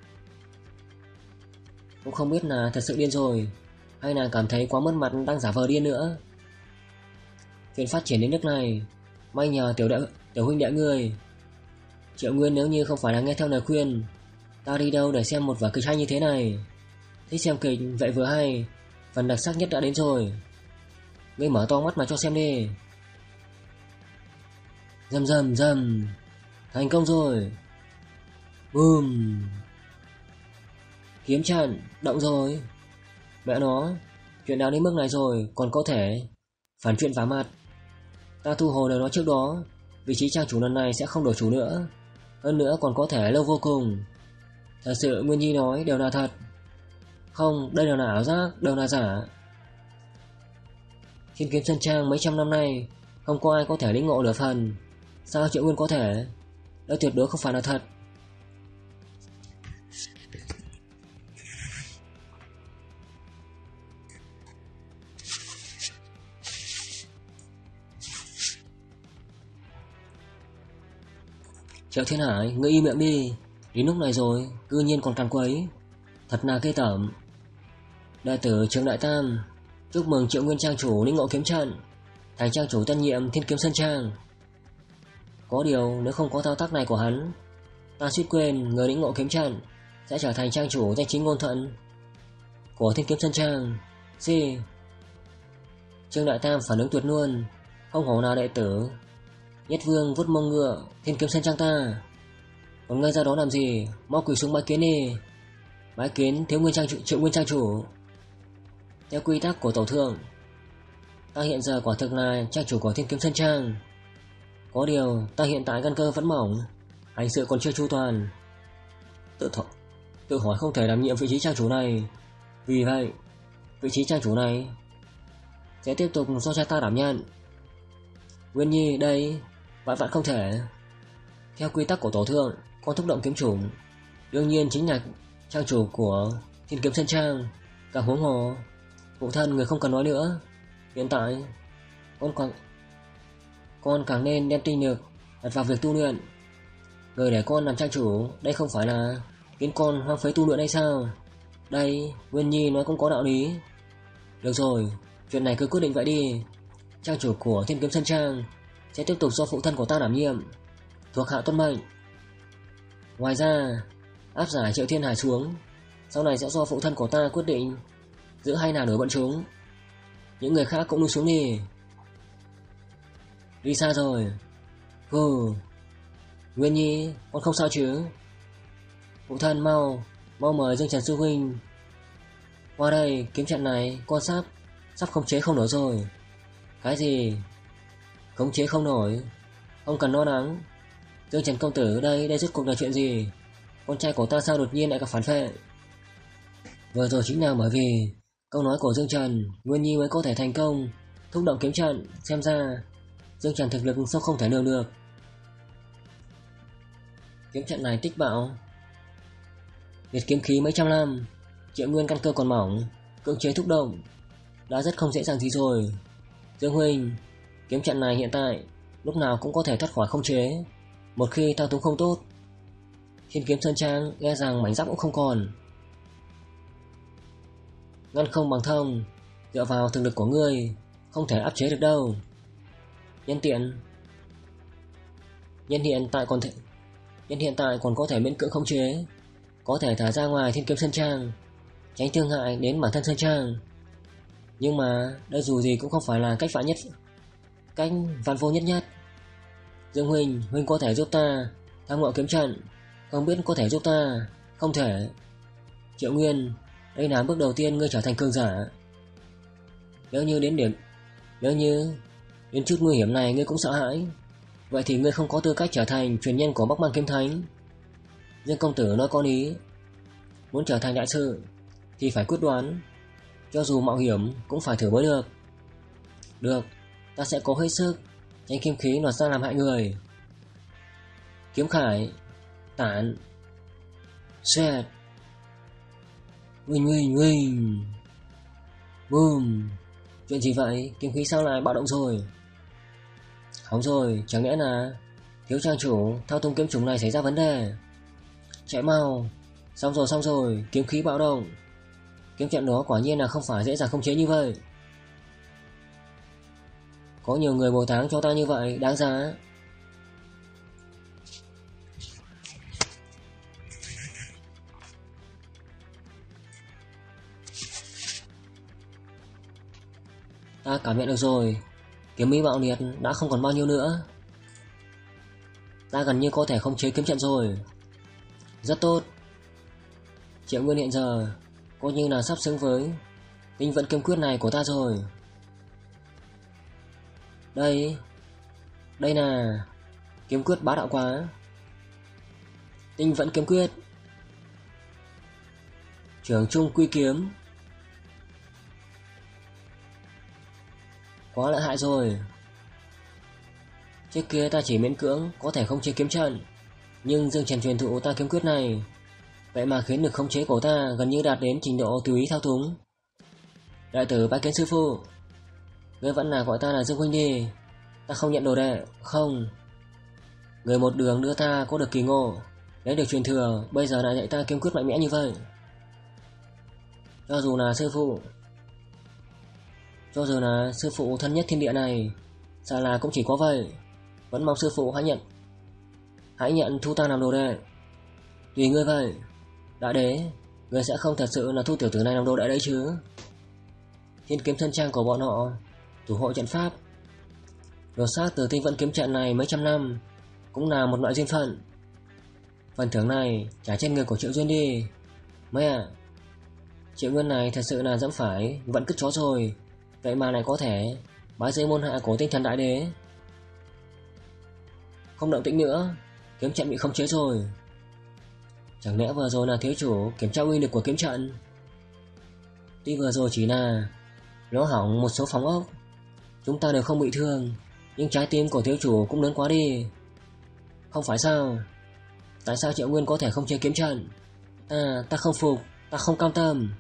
Cũng không biết là thật sự điên rồi hay là cảm thấy quá mất mặt đang giả vờ điên nữa. Chuyện phát triển đến nước này, may nhờ tiểu đệ, tiểu huynh đệ người. Triệu Nguyên nếu như không phải là nghe theo lời khuyên, ta đi đâu để xem một vở kịch hay như thế này. Thích xem kịch vậy vừa hay, phần đặc sắc nhất đã đến rồi. Ngươi mở to mắt mà cho xem đi. Rầm rầm rầm, thành công rồi. Boom, kiếm trận động rồi. Mẹ nó, chuyện đã đến mức này rồi còn có thể phản chuyện vả mặt. Ta thu hồi lời nói trước đó, vị trí trang chủ lần này sẽ không đổi chủ nữa. Hơn nữa còn có thể lâu vô cùng. Thật sự Nguyên Nhi nói đều là thật. Không, đây đều là ảo giác, đều là giả. Thiên Kiếm Sơn Trang mấy trăm năm nay không có ai có thể lĩnh ngộ nửa phần. Sao Triệu Nguyên có thể? Đây tuyệt đối không phải là thật. Triệu Thiên Hải, ngươi im miệng đi. Đến lúc này rồi, cư nhiên còn càn quấy. Thật là ghê tởm. Đệ tử Trường Đại Tam, chúc mừng Triệu Nguyên trang chủ lĩnh ngộ kiếm trận, thành trang chủ tân nhiệm Thiên Kiếm Sơn Trang. Có điều nếu không có thao tác này của hắn, ta suýt quên người lĩnh ngộ kiếm trận sẽ trở thành trang chủ danh chính ngôn thuận của Thiên Kiếm Sơn Trang. Gì? Trương Đại Tam phản ứng tuyệt luôn, không hổ là đệ tử Nhất Vương vuốt mông ngựa Thiên Kiếm Sơn Trang ta. Còn ngươi ra đó làm gì? Mau quỳ xuống bái kiến đi. Bái kiến thiếu nguyên trang chủ, Triệu Nguyên trang chủ. Theo quy tắc của tổ thượng, ta hiện giờ quả thực là trang chủ của Thiên Kiếm Sơn Trang. Có điều ta hiện tại căn cơ vẫn mỏng, hành sự còn chưa chu toàn. Tự thọ, tự hỏi không thể đảm nhiệm vị trí trang chủ này. Vì vậy, vị trí trang chủ này sẽ tiếp tục do cha ta đảm nhận. Nguyên Nhi đây, vạn vạn không thể. Theo quy tắc của tổ thượng, con thúc động kiếm chủng đương nhiên chính là trang chủ của Thiên Kiếm Sơn Trang. Càng huống hồ, phụ thân người không cần nói nữa. Hiện tại con càng con càng nên đem tinh lực đặt vào việc tu luyện. Người để con làm trang chủ, đây không phải là khiến con hoang phí tu luyện hay sao? Đây, Nguyên Nhi nói cũng có đạo lý. Được rồi, chuyện này cứ quyết định vậy đi. Trang chủ của Thiên Kiếm Sơn Trang sẽ tiếp tục do phụ thân của ta đảm nhiệm, thuộc hạ tuân mệnh. Ngoài ra, áp giải Triệu Thiên Hải xuống, sau này sẽ do phụ thân của ta quyết định giữ hay nào nổi bọn chúng. Những người khác cũng lui xuống đi. Đi xa rồi. Hừ. Nguyên Nhi, con không sao chứ? Phụ thân mau, mau mời Dương Trần sư huynh qua đây. Kiếm trận này con sắp Sắp khống chế không nổi rồi. Cái gì? Khống chế không nổi? Không cần lo lắng. Dương Trần công tử đây, đây rốt cuộc là chuyện gì? Con trai của ta sao đột nhiên lại gặp phản vệ? Vừa rồi chính là bởi vì câu nói của Dương Trần, Nguyên Nhi mới có thể thành công thúc động kiếm trận. Xem ra Dương Trần thực lực sao không thể lường được. Kiếm trận này tích bạo liệt kiếm khí mấy trăm năm, Triệu Nguyên căn cơ còn mỏng, cưỡng chế thúc động đã rất không dễ dàng gì rồi. Dương huynh, kiếm trận này hiện tại lúc nào cũng có thể thoát khỏi không chế. Một khi thao túng không tốt, Thiên Kiếm Sơn Trang e rằng mảnh giáp cũng không còn. Ngăn không bằng thông, dựa vào thực lực của ngươi không thể áp chế được đâu. Nhân tiện Nhân hiện tại còn thể Nhân hiện tại còn có thể miễn cưỡng khống chế, có thể thả ra ngoài Thiên Kiếm Sơn Trang, tránh thương hại đến bản thân Sơn Trang. Nhưng mà đây dù gì cũng không phải là cách vạn nhất, cách vạn vô nhất nhất. Dương huynh, huynh có thể giúp ta tham ngộ kiếm trận, không biết có thể giúp ta? Không thể. Triệu Nguyên, đây là bước đầu tiên ngươi trở thành cường giả. Nếu như đến điểm Nếu như đến chút nguy hiểm này ngươi cũng sợ hãi, vậy thì ngươi không có tư cách trở thành truyền nhân của Bắc Mang Kiếm Thánh. Dương công tử nói có lý. Muốn trở thành đại sự thì phải quyết đoán, cho dù mạo hiểm cũng phải thử mới được. Được, ta sẽ cố hết sức tránh kiếm khí lọt ra làm hại người. Kiếm khải, tản, xoẹt, Huỳnh huỳnh huỳnh. Boom. Chuyện gì vậy? Kiếm khí sao lại bạo động rồi? Hỏng rồi, chẳng lẽ là thiếu trang chủ thao túng kiếm chủng này xảy ra vấn đề? Chạy mau. Xong rồi xong rồi, kiếm khí bạo động. Kiếm trận đó quả nhiên là không phải dễ dàng khống chế như vậy. Có nhiều người bồi táng cho ta như vậy, đáng giá. Ta cảm nhận được rồi, kiếm ý bạo liệt đã không còn bao nhiêu nữa. Ta gần như có thể khống chế kiếm trận rồi. Rất tốt. Triệu Nguyên hiện giờ coi như là sắp xứng với tinh vận kiếm quyết này của ta rồi. Đây, đây là kiếm quyết bá đạo quá. Tinh vận kiếm quyết, trưởng trung quy kiếm. Quá lợi hại rồi. Trước kia ta chỉ miễn cưỡng có thể khống chế kiếm trận, nhưng Dương Trần truyền thụ ta kiếm quyết này, vậy mà khiến lực khống chế của ta gần như đạt đến trình độ tùy ý thao túng. Đại tử bái kiến sư phụ. Ngươi vẫn là gọi ta là Dương huynh đi. Ta không nhận đồ đệ. Không. Người một đường đưa ta có được kỳ ngộ, lấy được truyền thừa, bây giờ lại dạy ta kiếm quyết mạnh mẽ như vậy. Cho dù là sư phụ Cho dù là sư phụ thân nhất thiên địa này, sợ là cũng chỉ có vậy. Vẫn mong sư phụ hãy nhận Hãy nhận thu ta làm đồ đệ. Tùy ngươi vậy. Đại đế, ngươi sẽ không thật sự là thu tiểu tử này làm đồ đệ đấy chứ? Thiên kiếm thân trang của bọn họ thủ hộ trận pháp, lột xác từ tinh vận kiếm trận này mấy trăm năm, cũng là một loại duyên phận. Phần thưởng này trả trên người của Triệu Duyên đi. Mẹ, Triệu Nguyên này thật sự là dẫm phải vận cứt chó rồi, vậy mà lại có thể bái dưới môn hạ của tinh thần đại đế. Không động tĩnh nữa, kiếm trận bị khống chế rồi. Chẳng lẽ vừa rồi là thiếu chủ kiểm tra uy lực của kiếm trận? Tuy vừa rồi chỉ là nó hỏng một số phòng ốc, chúng ta đều không bị thương, nhưng trái tim của thiếu chủ cũng lớn quá đi. Không phải sao? Tại sao Triệu Nguyên có thể không chế kiếm trận? À, ta không phục, ta không cam tâm.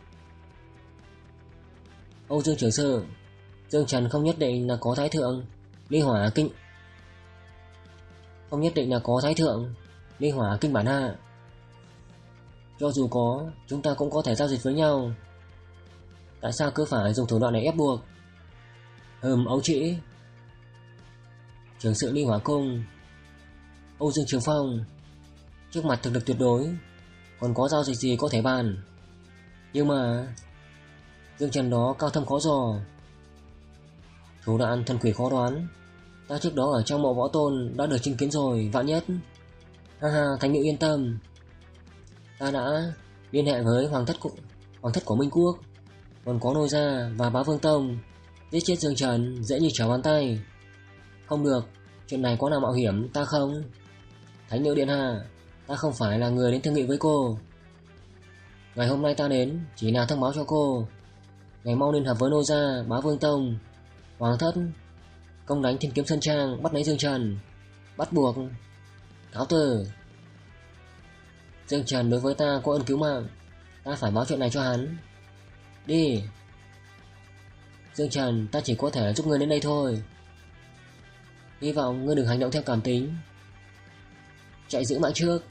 Âu Dương trưởng sự, Dương Trần không nhất định là có thái thượng ly hỏa kinh Không nhất định là có thái thượng ly hỏa kinh bản hạ. Cho dù có, chúng ta cũng có thể giao dịch với nhau. Tại sao cứ phải dùng thủ đoạn này ép buộc? Hừm, Âu Trĩ trưởng sự ly hỏa cung, Âu Dương Trường Phong, trước mặt thực lực tuyệt đối, còn có giao dịch gì có thể bàn? Nhưng mà Dương Trần đó cao thâm khó dò, thủ đoạn thần quỷ khó đoán. Ta trước đó ở trong mộ võ tôn đã được chứng kiến rồi, vạn nhất. Ha ha, thánh nữ yên tâm. Ta đã liên hệ với hoàng thất của, hoàng thất của Minh Quốc, còn có Nôi Gia và Bá Vương Tông, giết chết Dương Trần dễ như trở bàn tay. Không được, chuyện này quá là mạo hiểm, ta không. Thánh nữ điện hạ, ta không phải là người đến thương nghị với cô. Ngày hôm nay ta đến chỉ là thông báo cho cô, ngày mau liên hợp với Nôi Gia, Bá Vương Tông, hoàng thất, công đánh Thiên Kiếm Sơn Trang, bắt lấy Dương Trần, bắt buộc. Cáo từ. Dương Trần đối với ta có ơn cứu mạng, ta phải báo chuyện này cho hắn. Đi. Dương Trần, ta chỉ có thể giúp ngươi đến đây thôi. Hy vọng ngươi đừng hành động theo cảm tính. Chạy giữ mạng trước.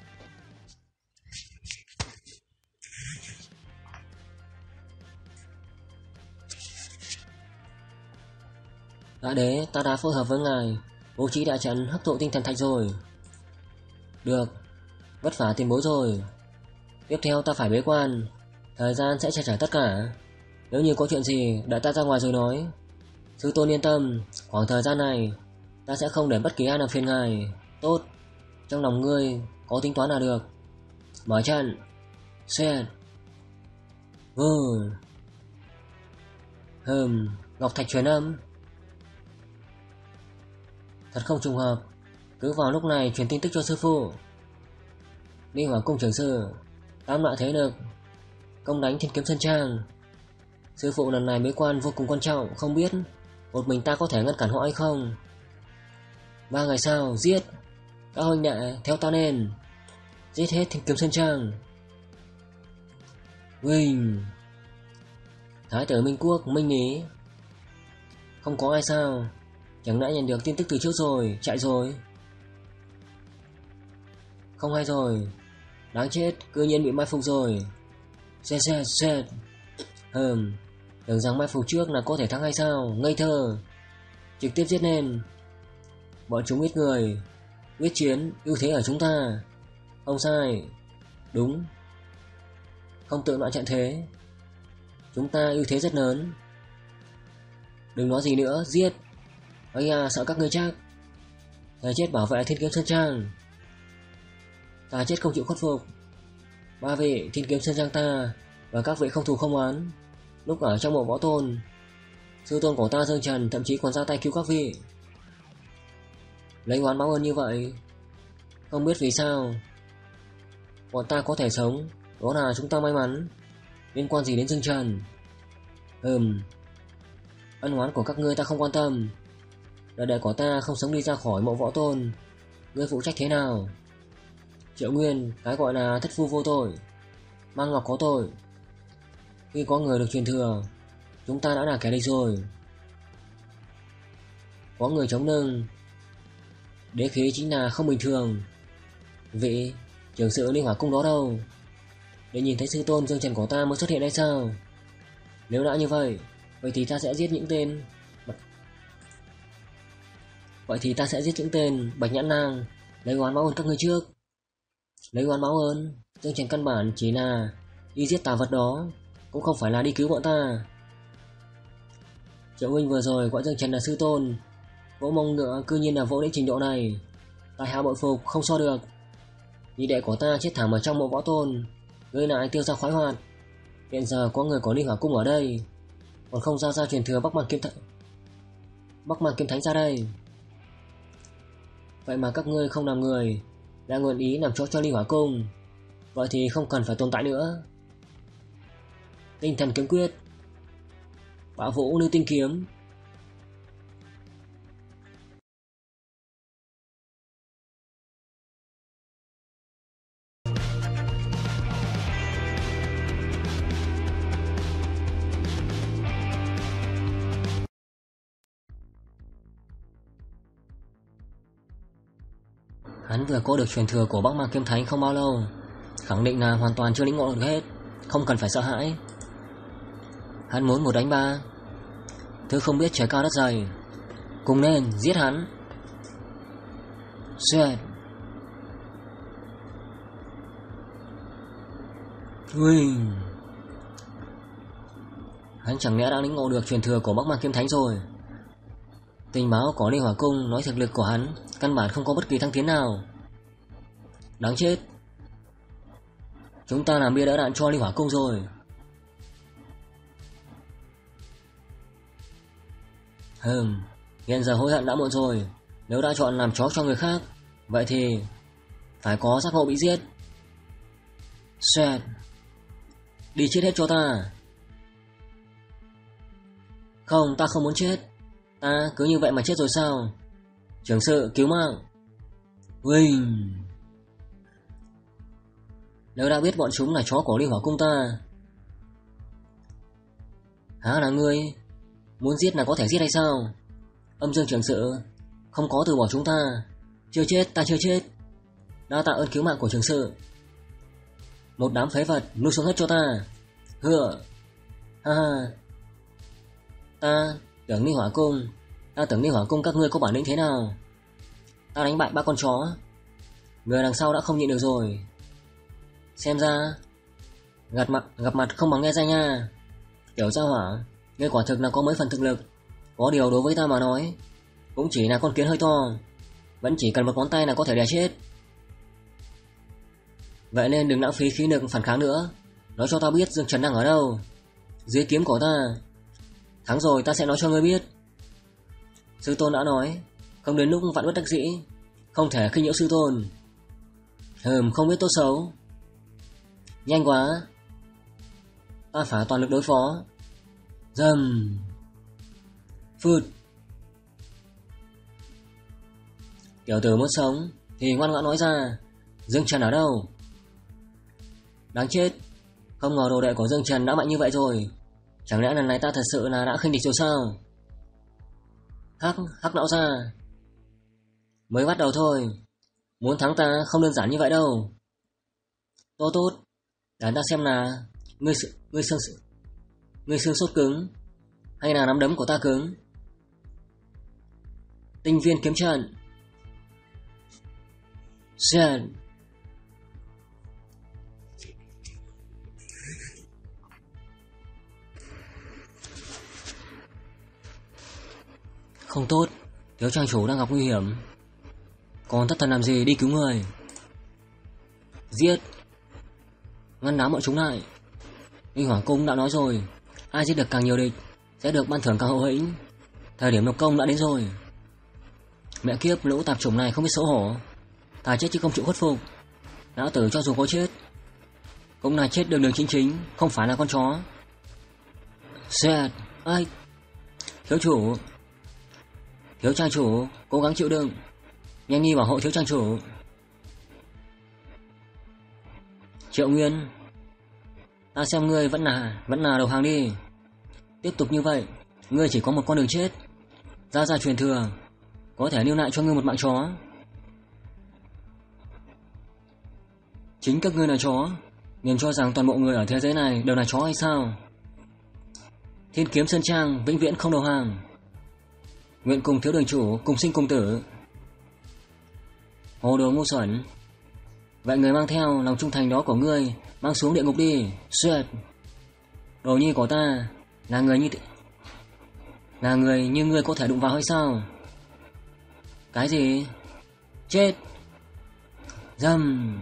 Đại đế, ta đã phối hợp với ngài bố trí đại trận hấp thụ tinh thần thạch rồi. Được, vất vả tiền bối rồi. Tiếp theo ta phải bế quan, thời gian sẽ trả trả tất cả. Nếu như có chuyện gì đợi ta ra ngoài rồi nói. Sư tôn yên tâm, khoảng thời gian này ta sẽ không để bất kỳ ai làm phiền ngài. Tốt, trong lòng ngươi có tính toán là được. Mở trận. Xuyên. Vừ. Hừm, ngọc thạch truyền âm. Thật không trùng hợp, cứ vào lúc này truyền tin tức cho sư phụ. Ly Hỏa cung trưởng sự, tam loại thế lực công đánh Thiên Kiếm Sơn Trang. Sư phụ lần này bế quan vô cùng quan trọng, không biết Một mình ta có thể ngăn cản họ hay không? Ba ngày sau, giết! Các huynh đệ, theo ta lên! Giết hết Thiên Kiếm Sơn Trang! Huynh! Thái tử Minh Quốc, Minh Ý! Không có ai sao? Chẳng đã nhận được tin tức từ trước rồi, chạy rồi. Không hay rồi, đáng chết, cư nhiên bị mai phục rồi. Xẹt xẹt xẹt. Hừm, tưởng rằng mai phục trước là có thể thắng hay sao? Ngây thơ. Trực tiếp giết lên. Bọn chúng ít người, quyết chiến, ưu thế ở chúng ta. Không sai. Đúng. Không tự loạn trận thế. Chúng ta ưu thế rất lớn. Đừng nói gì nữa, giết. Ây à, sợ các ngươi chắc. Thầy chết bảo vệ Thiên Kiếm Sơn Trang. Ta chết không chịu khuất phục. Ba vị Thiên Kiếm Sơn Trang ta và các vị không thù không oán. Lúc ở trong mộ võ tôn, sư tôn của ta Dương Trần thậm chí còn ra tay cứu các vị. Lấy oán báo ơn như vậy. Không biết vì sao bọn ta có thể sống, đó là chúng ta may mắn. Liên quan gì đến Dương Trần? Ừm, ân oán của các ngươi ta không quan tâm. Đời đời của ta không sống đi ra khỏi mộ võ tôn, ngươi phụ trách thế nào? Triệu Nguyên, cái gọi là thất phu vô tội, Mang Ngọc có tội. Khi có người được truyền thừa, chúng ta đã là kẻ địch rồi. Có người chống lưng, đế khí chính là không bình thường. Vị trưởng sự Linh Hỏa Cung đó đâu? Để nhìn thấy sư tôn Dương Trần của ta mới xuất hiện hay sao? Nếu đã như vậy, vậy thì ta sẽ giết những tên Vậy thì ta sẽ giết những tên Bạch Nhãn Lang, lấy oán báo ơn các ngươi trước. Lấy oán báo ơn? Dương Trần căn bản chỉ là đi giết tà vật đó, cũng không phải là đi cứu bọn ta. Triệu huynh vừa rồi gọi Dương Trần là sư tôn, vỗ mông ngựa cư nhiên là vỗ đến trình độ này. Tại hạ bội phục không so được. Nhị đệ của ta chết thảm ở trong mộ võ tôn, ngươi lại tiêu ra khoái hoạt. Hiện giờ có người có Linh Hỏa Cung ở đây, còn không giao ra truyền thừa Bắc Mạc Kiếm Thánh Bắc Mạc Kiếm Thánh ra đây. Vậy mà các ngươi không làm người, đã nguyện ý làm chỗ cho Linh Hỏa Cung, vậy thì không cần phải tồn tại nữa. Tinh Thần Kiếm Quyết, Bạo Vũ Lưu Tinh Kiếm. Hắn vừa có được truyền thừa của Bắc Mạc Kiếm Thánh không bao lâu, khẳng định là hoàn toàn chưa lĩnh ngộ được hết, không cần phải sợ hãi. Hắn muốn một đánh ba, thứ không biết trời cao đất dày. Cùng lên giết hắn. Xẹt. Ui. Hắn chẳng lẽ đã lĩnh ngộ được truyền thừa của Bắc Mạc Kiếm Thánh rồi? Tình báo có Linh Hỏa Cung nói thực lực của hắn căn bản không có bất kỳ thăng tiến nào. Đáng chết. Chúng ta làm bia đỡ đạn cho Linh Hỏa Cung rồi. Hừm, hiện giờ hối hận đã muộn rồi. Nếu đã chọn làm chó cho người khác, vậy thì phải có giác ngộ bị giết. Xoẹt. Đi chết hết cho ta. Không, ta không muốn chết. Ta cứ như vậy mà chết rồi sao? Trưởng sự cứu mạng. Huỳnh. Nếu đã biết bọn chúng là chó của Linh Hỏa Cung ta. Hả là ngươi? Muốn giết là có thể giết hay sao? Âm Dương trưởng sự không có từ bỏ chúng ta. Chưa chết, ta chưa chết. Đa tạ ơn cứu mạng của trưởng sự. Một đám phế vật, nuôi xuống hết cho ta. Hựa. Ha ha. Ta tưởng Linh Hỏa Cung Ta tưởng Linh Hỏa Cung các ngươi có bản lĩnh thế nào? Ta đánh bại ba con chó. Người đằng sau đã không nhịn được rồi. Xem ra gặp mặt, gặp mặt không bằng nghe danh nha. Tiểu gia hỏa, ngươi quả thực là có mấy phần thực lực. Có điều đối với ta mà nói, cũng chỉ là con kiến hơi to, vẫn chỉ cần một ngón tay là có thể đè chết. Vậy nên đừng lãng phí khí lực phản kháng nữa. Nói cho ta biết Dương Trần đang ở đâu. Dưới kiếm của ta. Thắng rồi ta sẽ nói cho ngươi biết. Sư tôn đã nói, không đến lúc vạn bất đắc dĩ, không thể khinh nhiễu sư tôn. Hừm, không biết tốt xấu. Nhanh quá. Ta phải toàn lực đối phó. Dầm. Phụt. Tiểu tử muốn sống thì ngoan ngoãn nói ra, Dương Trần ở đâu? Đáng chết, không ngờ đồ đệ của Dương Trần đã mạnh như vậy rồi. Chẳng lẽ lần này ta thật sự là đã khinh địch rồi sao? Hắc, hắc lão ra. Mới bắt đầu thôi, muốn thắng ta không đơn giản như vậy đâu. Tốt tốt, để ta xem là ngươi ngươi xương ngươi xương sốt cứng hay là nắm đấm của ta cứng. Tinh viên kiếm trận. Shit. Không tốt, thiếu trang chủ đang gặp nguy hiểm. Còn thất thần làm gì đi cứu người? Giết, ngăn đám bọn chúng lại. Linh Hỏa Cung đã nói rồi, ai giết được càng nhiều địch sẽ được ban thưởng càng hậu hĩnh. Thời điểm nộp công đã đến rồi. Mẹ kiếp, lũ tạp chủng này không biết xấu hổ, thà chết chứ không chịu khuất phục. Lão tử cho dù có chết cũng là chết đường đường chính chính, không phải là con chó. Xẹt, ai? Thiếu chủ, thiếu trang chủ, cố gắng chịu đựng, nhanh đi bảo hộ thiếu trang chủ. Triệu Nguyên, ta xem ngươi vẫn là vẫn là đầu hàng đi. Tiếp tục như vậy, ngươi chỉ có một con đường chết. Gia Gia truyền thừa có thể lưu lại cho ngươi một mạng chó. Chính các ngươi là chó, nên cho rằng toàn bộ người ở thế giới này đều là chó hay sao? Thiên Kiếm Sơn Trang vĩnh viễn không đầu hàng. Nguyện cùng thiếu đường chủ cùng sinh cùng tử. Hồ đồ ngu xuẩn. Vậy người mang theo lòng trung thành đó của ngươi mang xuống địa ngục đi. Xuyệt. Đồ nhi của ta là người như là người như ngươi có thể đụng vào hay sao? Cái gì? Chết. Dầm.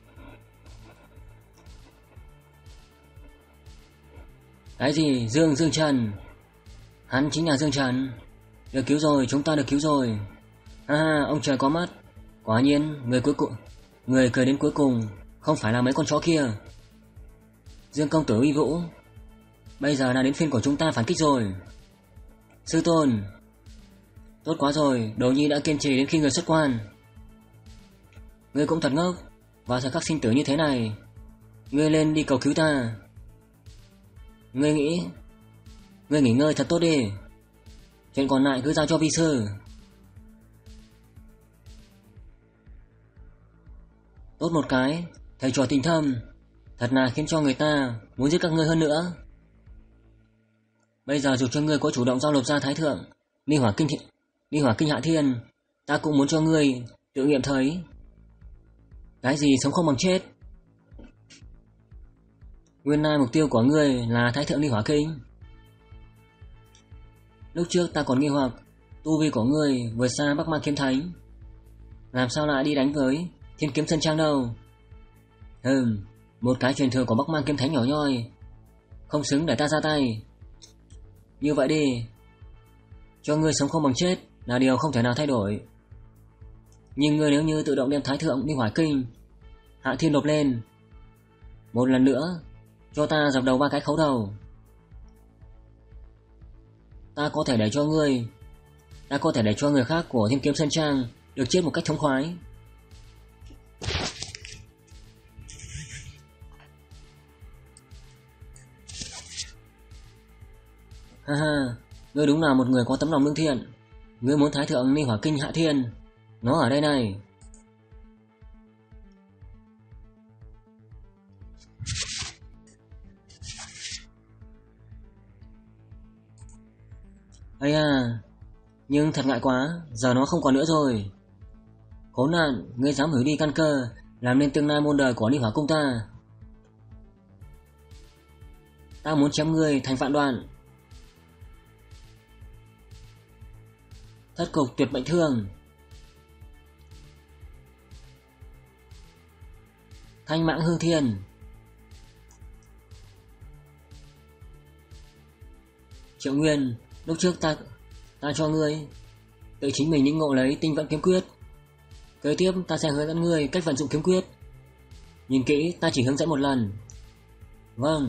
Cái gì? Dương Dương Trần. Hắn chính là Dương Trần. Được cứu rồi, chúng ta được cứu rồi. Ha ha, ông trời có mắt. Quả nhiên, người cuối cùng, người cười đến cuối cùng không phải là mấy con chó kia. Dương công tử uy vũ, bây giờ là đến phiên của chúng ta phản kích rồi. Sư tôn, tốt quá rồi, Đồ Nhi đã kiên trì đến khi người xuất quan. Ngươi cũng thật ngốc, vào thời khắc sinh tử như thế này, ngươi lên đi cầu cứu ta. Ngươi nghĩ, ngươi nghỉ ngơi thật tốt đi, chuyện còn lại cứ giao cho vi sư. Tốt một cái, thầy trò tình thâm, thật là khiến cho người ta muốn giết các ngươi hơn nữa. Bây giờ dù cho ngươi có chủ động giao nộp ra thái thượng Ly Hỏa Kinh Ly Hỏa Kinh Hạ Thiên, ta cũng muốn cho ngươi tự nghiệm thấy cái gì sống không bằng chết. Nguyên lai mục tiêu của ngươi là thái thượng Ly Hỏa Kinh. Lúc trước ta còn nghi hoặc tu vi của ngươi vượt xa Bắc Man Kiếm Thánh, làm sao lại đi đánh với Thiên Kiếm Sơn Trang đâu. Hừm, một cái truyền thừa của Bắc Man Kiếm Thánh nhỏ nhoi, không xứng để ta ra tay. Như vậy đi, cho ngươi sống không bằng chết là điều không thể nào thay đổi. Nhưng ngươi nếu như tự động đem thái thượng Ly Hỏa Kinh Hạ Thiên nộp lên, một lần nữa cho ta dập đầu ba cái khấu đầu, ta có thể để cho ngươi Ta có thể để cho người khác của Thiên Kiếm Sơn Trang được chết một cách thống khoái. Ha ha, ngươi đúng là một người có tấm lòng lương thiện. Ngươi muốn thái thượng Ly Hỏa Kinh Hạ Thiên, nó ở đây này. Ây à, nhưng thật ngại quá, giờ nó không còn nữa rồi. Khốn nạn, ngươi dám hủy đi căn cơ, làm nên tương lai muôn đời của Ly Hỏa Cung ta. Ta muốn chém ngươi thành vạn đoạn. Thất cục tuyệt mệnh thương. Thanh mãng hương thiên. Triệu Nguyên, lúc trước ta ta cho ngươi tự chính mình lĩnh ngộ lấy tinh vận kiếm quyết. Kế tiếp ta sẽ hướng dẫn ngươi cách vận dụng kiếm quyết. Nhìn kỹ, ta chỉ hướng dẫn một lần. Vâng.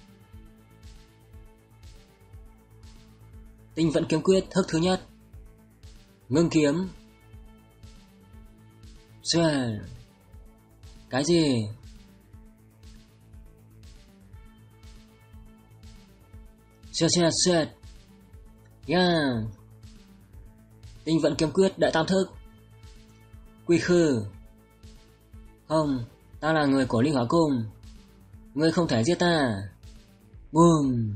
Tinh vận kiếm quyết thức thứ nhất. Ngưng kiếm. Xoẹt. Cái gì? Xoẹt xoẹt xoẹt. Yeah. Tinh vận kiếm quyết đại tam thức. Quy khư. Không, ta là người của Linh Hỏa Cung. Ngươi không thể giết ta. Boom.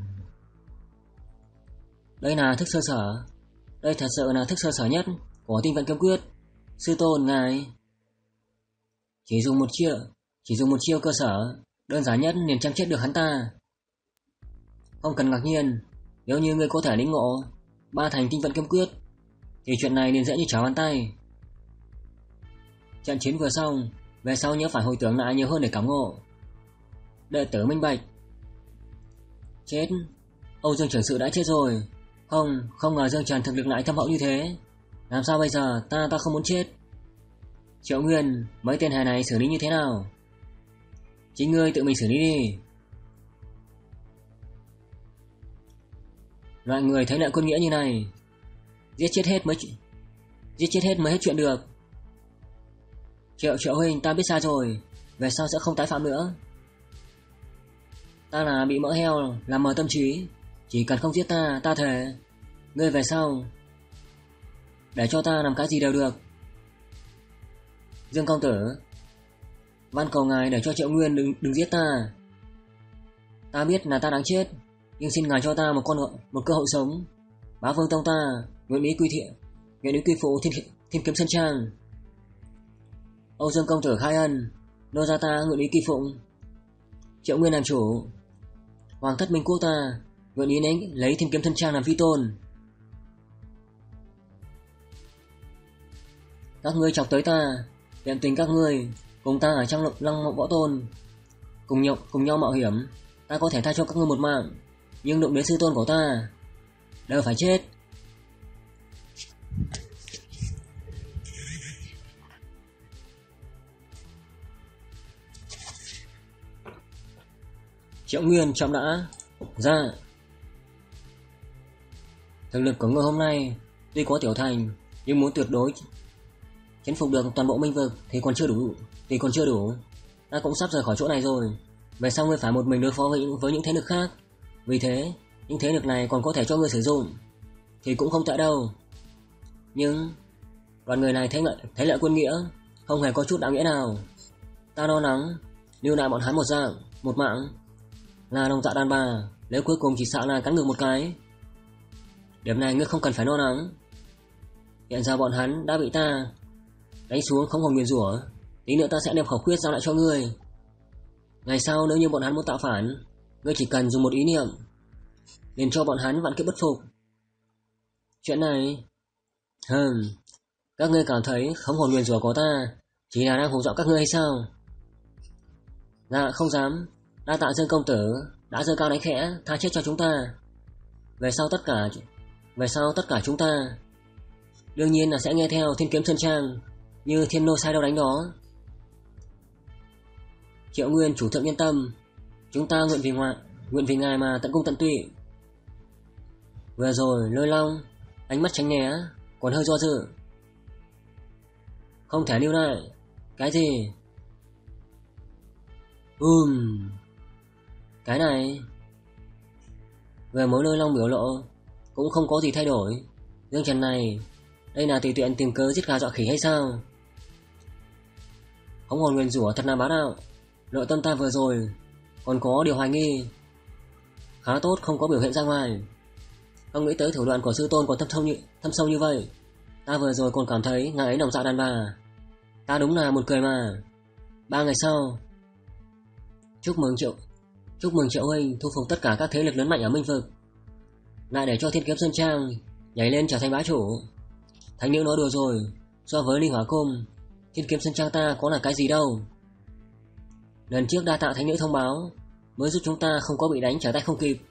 Đây là thức sơ sở. Đây thật sự là thức sơ sở nhất của tinh vận kiếm quyết. Sư tôn ngài. Chỉ dùng một chiêu, chỉ dùng một chiêu cơ sở đơn giản nhất liền chém chết được hắn ta. Không cần ngạc nhiên, nếu như ngươi có thể lĩnh ngộ ba thành tinh vận kiếm quyết thì chuyện này liền dễ như trở bàn tay. Trận chiến vừa xong, về sau nhớ phải hồi tưởng lại nhiều hơn để cảm ngộ. Đệ tử minh bạch. Chết, Âu Dương trưởng sự đã chết rồi. Không, không ngờ Dương Trần thực lực lại thâm hậu như thế. Làm sao bây giờ, ta ta không muốn chết. Triệu Nguyên, mấy tên hài này xử lý như thế nào? Chính ngươi tự mình xử lý đi. Loại người thấy lại quân nghĩa như này, giết chết hết mới giết chết hết mới hết chuyện được. Triệu Triệu huynh, ta biết sai rồi, về sau sẽ không tái phạm nữa. Ta là bị mỡ heo làm mờ tâm trí, chỉ cần không giết ta, ta thề ngươi về sau để cho ta làm cái gì đều được. Dương công tử, van cầu ngài để cho Triệu Nguyên đừng đừng giết ta. Ta biết là ta đáng chết, nhưng xin ngài cho ta một con một cơ hội sống. Bá Vương tông ta nguyện ý quy thiện, nguyện ý quy phụ thiên thiên kiếm sơn trang. Âu Dương công tử khai ân, nô gia ta nguyện ý quy phụng. Triệu Nguyên làm chủ, Hoàng thất Minh quốc ta nguyện ý lấy, lấy thiên kiếm sơn trang làm vi tôn. Các ngươi chọc tới ta, niệm tình các ngươi cùng ta ở trong lăng mộ võ tôn, cùng nhau cùng nhau mạo hiểm, ta có thể tha cho các ngươi một mạng, nhưng đụng đến sư tôn của ta đều phải chết. Triệu Nguyên chậm đã. Ra. Thực lực của ngươi hôm nay tuy có tiểu thành, nhưng muốn tuyệt đối chấn phục được toàn bộ minh vực thì còn chưa đủ, thì còn chưa đủ. Ta cũng sắp rời khỏi chỗ này rồi. Về sau ngươi phải một mình đối phó với, với những thế lực khác. Vì thế, những thế lực này còn có thể cho ngươi sử dụng thì cũng không tệ đâu. Nhưng đoàn người này thấy lợi, thấy lợi quân nghĩa, không hề có chút đạo nghĩa nào. Ta lo lắng lưu lại bọn hắn một dạng, một mạng là đồng dạ đàn bà, nếu cuối cùng chỉ sợ là cắn ngược một cái. Điểm này ngươi không cần phải lo lắng. Hiện giờ bọn hắn đã bị ta đánh xuống không hồn nguyền rủa, tí nữa ta sẽ đem khẩu quyết giao lại cho ngươi. Ngày sau nếu như bọn hắn muốn tạo phản, ngươi chỉ cần dùng một ý niệm liền cho bọn hắn vạn kiếp bất phục. Chuyện này, hừm, các ngươi cảm thấy không hồn nguyền rủa của ta chỉ là đang hù dọa các ngươi hay sao? Dạ không dám. Đa tạ Dương công tử đã giơ cao đánh khẽ tha chết cho chúng ta. Về sau tất cả về sau tất cả chúng ta đương nhiên là sẽ nghe theo Thiên Kiếm Sơn Trang, như thiên nô sai đâu đánh đó. Triệu Nguyên chủ thượng yên tâm, chúng ta nguyện vì ngoại nguyện vì ngài mà tận cung tận tụy. Vừa rồi Lôi Long ánh mắt tránh né, còn hơi do dự. Không thể lưu lại. Cái gì? Ừm Cái này. Về mối Lôi Long biểu lộ cũng không có gì thay đổi. Dương Trần này, đây là tùy tiện tìm cớ giết gà dọa khỉ hay sao? Hống hồn nguyền rủa thật là bá đạo. Nội tâm ta vừa rồi còn có điều hoài nghi. Khá tốt không có biểu hiện ra ngoài. Không nghĩ tới thủ đoạn của sư tôn còn thâm sâu như, thâm sâu như vậy. Ta vừa rồi còn cảm thấy ngài ấy đồng dạ đàn bà. Ta đúng là một cười mà. Ba ngày sau, chúc mừng Triệu Chúc mừng Triệu huynh thu phục tất cả các thế lực lớn mạnh ở Minh vực, lại để cho Thiên Kiếm Sơn Trang nhảy lên trở thành bá chủ. Thánh nữ nói đùa rồi, so với Linh Hỏa Cung, Thiên Kiếm Sơn Trang ta có là cái gì đâu. Lần trước đa tạ thánh nữ thông báo, mới giúp chúng ta không có bị đánh trở tay không kịp.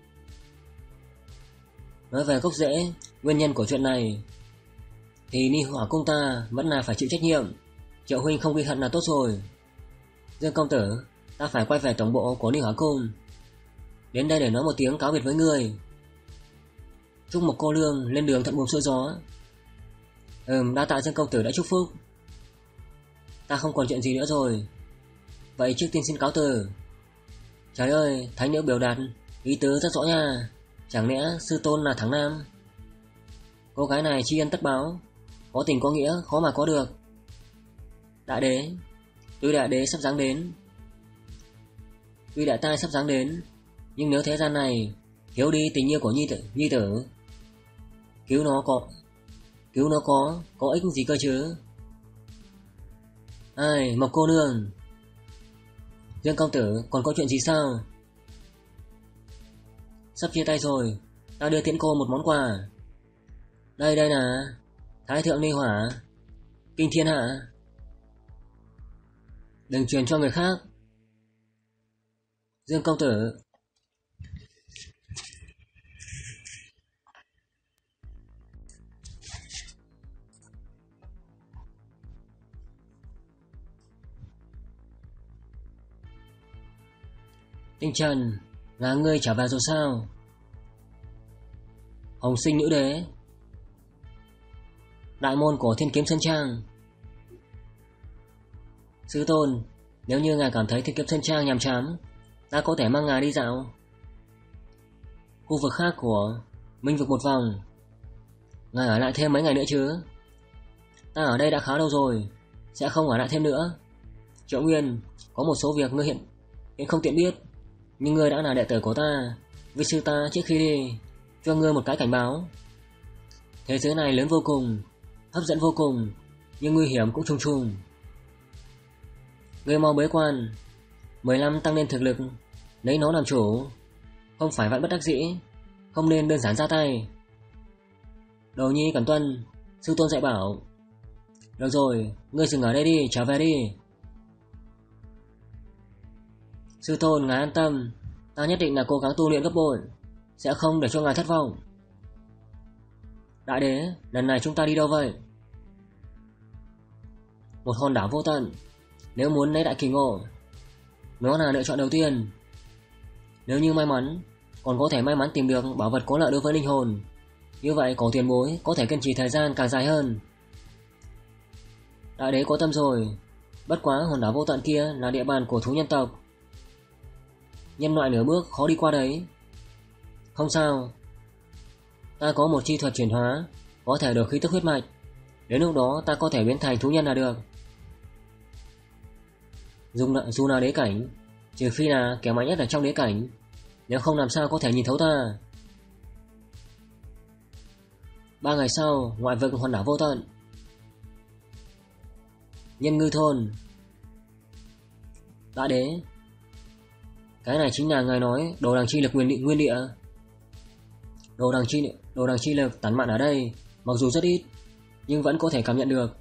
Nói về gốc rễ, nguyên nhân của chuyện này thì Linh Hỏa Cung ta vẫn là phải chịu trách nhiệm. Triệu huynh không ghi hận là tốt rồi. Dương công tử, ta phải quay về tổng bộ của Linh Hỏa Cung, đến đây để nói một tiếng cáo biệt với người. Chúc một cô lương lên đường thuận buồm xuôi gió. Ừm, đa tạ Dương công tử đã chúc phúc. Ta không còn chuyện gì nữa rồi. Vậy trước tiên xin cáo từ. Trời ơi, thánh nữ biểu đạt ý tứ rất rõ nha. Chẳng lẽ sư tôn là thắng nam? Cô gái này tri ân tất báo, có tình có nghĩa khó mà có được. Đại đế, tuy đại đế sắp giáng đến, tuy đại tai sắp giáng đến, nhưng nếu thế gian này thiếu đi tình yêu của nhi tử, nhi tử, cứu nó có, cứu nó có, có ích gì cơ chứ? Ai, Mộc cô nương, Dương công tử còn có chuyện gì sao? Sắp chia tay rồi, ta đưa tiễn cô một món quà. Đây đây nè, Thái thượng ly hỏa, kinh thiên hạ. Đừng truyền cho người khác. Dương công tử. Tinh Trần, là ngươi trở về rồi sao? Hồng sinh nữ đế, đại môn của Thiên Kiếm Sơn Trang. Sư tôn, nếu như ngài cảm thấy Thiên Kiếm Sơn Trang nhàm chán, ta có thể mang ngài đi dạo khu vực khác của Minh vực một vòng. Ngài ở lại thêm mấy ngày nữa chứ? Ta ở đây đã khá lâu rồi, sẽ không ở lại thêm nữa. Triệu Nguyên, có một số việc ngươi hiện hiện không tiện biết, nhưng ngươi đã là đệ tử của ta, vì sư ta trước khi đi cho ngươi một cái cảnh báo. Thế giới này lớn vô cùng, hấp dẫn vô cùng, nhưng nguy hiểm cũng trùng trùng. Ngươi mau bế quan, mười lăm tăng lên thực lực, lấy nó làm chủ, không phải vạn bất đắc dĩ, không nên đơn giản ra tay. Đồ nhi cẩn tuân, sư tôn dạy bảo. Được rồi, ngươi dừng ở đây đi, trở về đi. Sư tôn, ngài an tâm, ta nhất định là cố gắng tu luyện gấp bội, sẽ không để cho ngài thất vọng. Đại đế, lần này chúng ta đi đâu vậy? Một hòn đảo vô tận, nếu muốn lấy đại kỳ ngộ, nó là lựa chọn đầu tiên. Nếu như may mắn, còn có thể may mắn tìm được bảo vật có lợi đối với linh hồn, như vậy cổ tiền bối có thể kiên trì thời gian càng dài hơn. Đại đế có tâm rồi, bất quá hòn đảo vô tận kia là địa bàn của thú nhân tộc, nhân loại nửa bước khó đi qua đấy. Không sao, ta có một chi thuật chuyển hóa, có thể được khí tức huyết mạch, đến lúc đó ta có thể biến thành thú nhân là được. Dù, dù là đế cảnh, trừ phi là kẻ mạnh nhất ở trong đế cảnh, nếu không làm sao có thể nhìn thấu ta. Ba ngày sau, ngoại vực hòn đảo vô tận. Nhân ngư thôn. Đại đế, cái này chính là ngài nói đồ đằng chi lực nguyên địa, nguyên địa. Đồ đằng chi đồ đằng chi lực tản mạn ở đây, mặc dù rất ít, nhưng vẫn có thể cảm nhận được.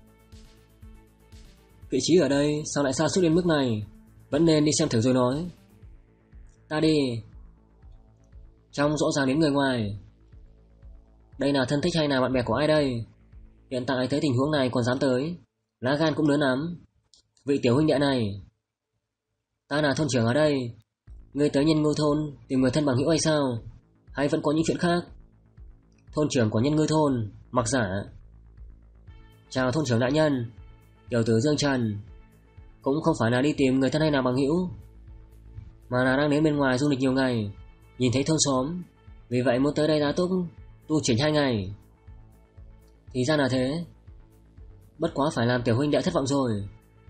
Vị trí ở đây sao lại xa suốt đến mức này, vẫn nên đi xem thử rồi nói. Ta đi. Trong rõ ràng đến người ngoài. Đây là thân thích hay là bạn bè của ai đây? Hiện tại thấy tình huống này còn dám tới, lá gan cũng lớn lắm. Vị tiểu huynh đệ này, ta là thôn trưởng ở đây. Ngươi tới Nhân Ngư thôn tìm người thân bằng hữu hay sao, hay vẫn có những chuyện khác? Thôn trưởng của Nhân Ngư thôn, Mặc Giả. Chào thôn trưởng đại nhân. Tiểu tử Dương Trần cũng không phải là đi tìm người thân hay nào bằng hữu, mà là đang đến bên ngoài du lịch nhiều ngày, nhìn thấy thôn xóm, vì vậy muốn tới đây tá túc tu chỉnh hai ngày. Thì ra là thế, bất quá phải làm tiểu huynh đệ thất vọng rồi.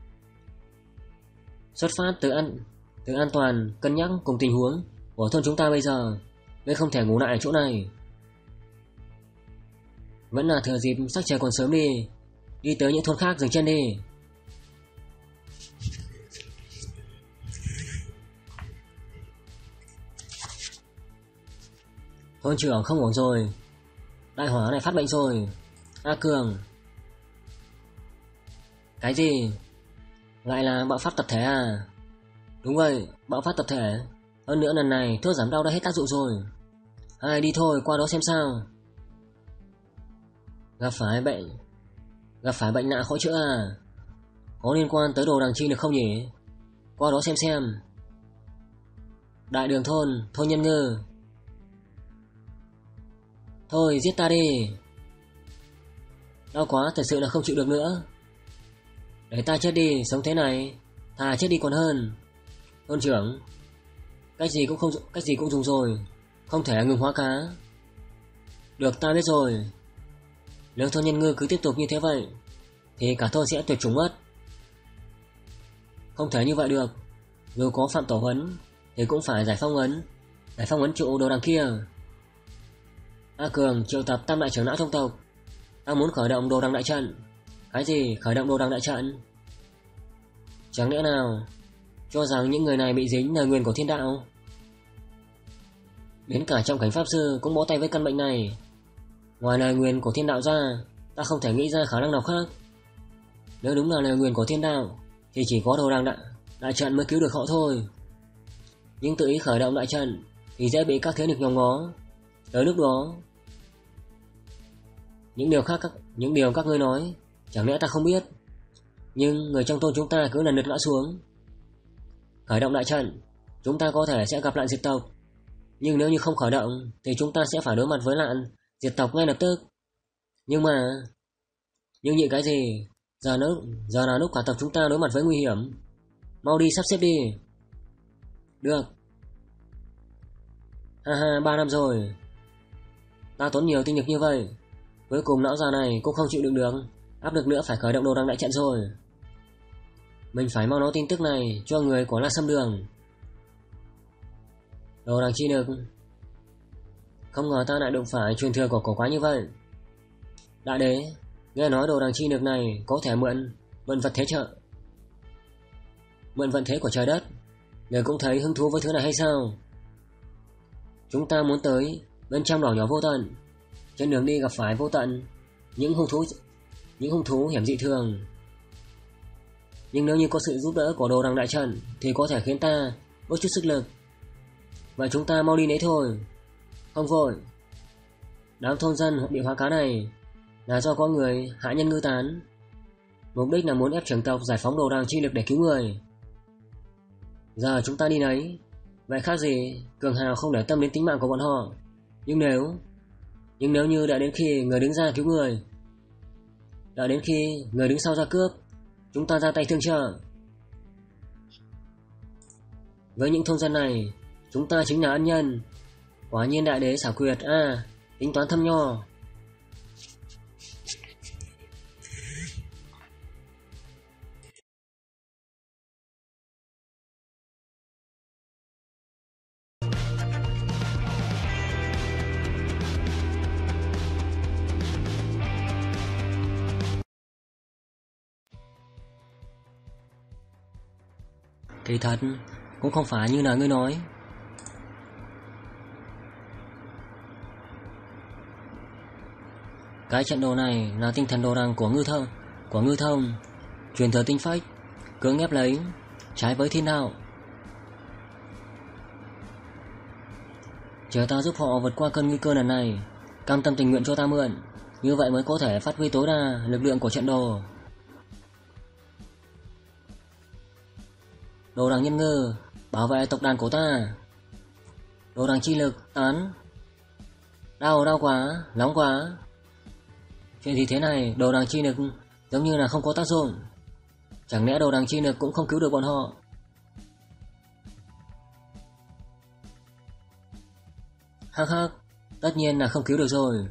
Xuất phát từ an từ an toàn, cân nhắc cùng tình huống của thôn chúng ta bây giờ, nên không thể ngủ lại ở chỗ này. Vẫn là thừa dịp sắc trời còn sớm đi, đi tới những thôn khác dừng chân đi. Thôn trưởng không ổn rồi, đại hỏa này phát bệnh rồi. A Cường. Cái gì? Lại là bạo phát tập thể à? Đúng vậy, bạo phát tập thể. Hơn nữa lần này thuốc giảm đau đã hết tác dụng rồi. Ai đi thôi, qua đó xem sao. Gặp phải bệnh Gặp phải bệnh nặng khó chữa à? Có liên quan tới đồ đằng chi được không nhỉ? Qua đó xem xem. Đại đường thôn, thôn Nhân Ngư. Thôi giết ta đi. Đau quá, thật sự là không chịu được nữa. Để ta chết đi, sống thế này thà chết đi còn hơn. Thôn trưởng, cách gì cũng không cách gì cũng dùng rồi, không thể ngừng hóa cá. Được, ta biết rồi. Nếu thôn Nhân Ngư cứ tiếp tục như thế vậy thì cả thôn sẽ tuyệt chủng mất. Không thể như vậy được. Dù có phạm tổ huấn thì cũng phải giải phong ấn. Giải phong ấn trụ đồ đằng kia. A Cường triệu tập tam đại trưởng lão trong tộc. Ta muốn khởi động đồ đằng đại trận. Cái gì khởi động đồ đằng đại trận? Chẳng lẽ nào cho rằng những người này bị dính lời nguyền của thiên đạo? Đến cả trong cảnh pháp sư cũng bó tay với căn bệnh này. Ngoài lời nguyền của thiên đạo ra, ta không thể nghĩ ra khả năng nào khác. Nếu đúng là lời nguyền của thiên đạo thì chỉ có đồ đằng đại, đại trận mới cứu được họ thôi. Nhưng tự ý khởi động đại trận thì dễ bị các thế lực nhòm ngó. Tới lúc đó, những điều khác các những điều các ngươi nói chẳng lẽ ta không biết? Nhưng người trong thôn chúng ta cứ lần lượt ngã xuống. Khởi động đại trận, chúng ta có thể sẽ gặp nạn diệt tộc. Nhưng nếu như không khởi động thì chúng ta sẽ phải đối mặt với nạn diệt tộc ngay lập tức. Nhưng mà Nhưng nhị cái gì? Giờ nó giờ là lúc cả tộc chúng ta đối mặt với nguy hiểm. Mau đi sắp xếp đi. Được. Ha ha, ba năm rồi ta tốn nhiều tinh lực như vậy, cuối cùng lão già này cũng không chịu đựng được áp lực nữa, phải khởi động đồ đằng đại trận rồi. Mình phải mau nói tin tức này cho người của La Sâm Đường. Đồ đằng chi lực. Không ngờ ta lại đụng phải truyền thừa của cổ quái như vậy. Đại đế, nghe nói đồ đằng chi lực này có thể mượn mượn vật thế trợ mượn vận thế của trời đất. Người cũng thấy hứng thú với thứ này hay sao? Chúng ta muốn tới bên trong đảo nhỏ vô tận. Trên đường đi gặp phải vô tận những hung thú những hung thú hiểm dị thường. Nhưng nếu như có sự giúp đỡ của đồ đằng đại trận thì có thể khiến ta bớt chút sức lực. Vậy chúng ta mau đi nấy thôi. Không vội. Đám thôn dân bị hóa cá này là do có người hạ Nhân Ngư tán. Mục đích là muốn ép trưởng tộc giải phóng đồ đằng chi lực để cứu người. Giờ chúng ta đi nấy. Vậy khác gì cường hào không để tâm đến tính mạng của bọn họ. Nhưng nếu Nhưng nếu như đợi đến khi người đứng ra cứu người, đợi đến khi người đứng sau ra cướp, chúng ta ra tay tương trợ. Với những thôn dân này, chúng ta chính là ân nhân. Quả nhiên đại đế xảo quyệt a, à, tính toán thâm nho. Kỳ thật cũng không phải như là ngươi nói. Cái trận đồ này là tinh thần đồ đằng của ngư thông của ngư thông truyền thừa tinh phách, cưỡng ép lấy, trái với thiên đạo. Chờ ta giúp họ vượt qua cơn nguy cơ lần này, cam tâm tình nguyện cho ta mượn, như vậy mới có thể phát huy tối đa lực lượng của trận đồ. Đồ đằng Nhân Ngư, bảo vệ tộc đàn của ta. Đồ đằng chi lực, tán. Đau, đau quá, nóng quá. Chuyện gì thế này, đồ đằng chi lực giống như là không có tác dụng. Chẳng lẽ đồ đằng chi lực cũng không cứu được bọn họ? Hắc hắc, tất nhiên là không cứu được rồi.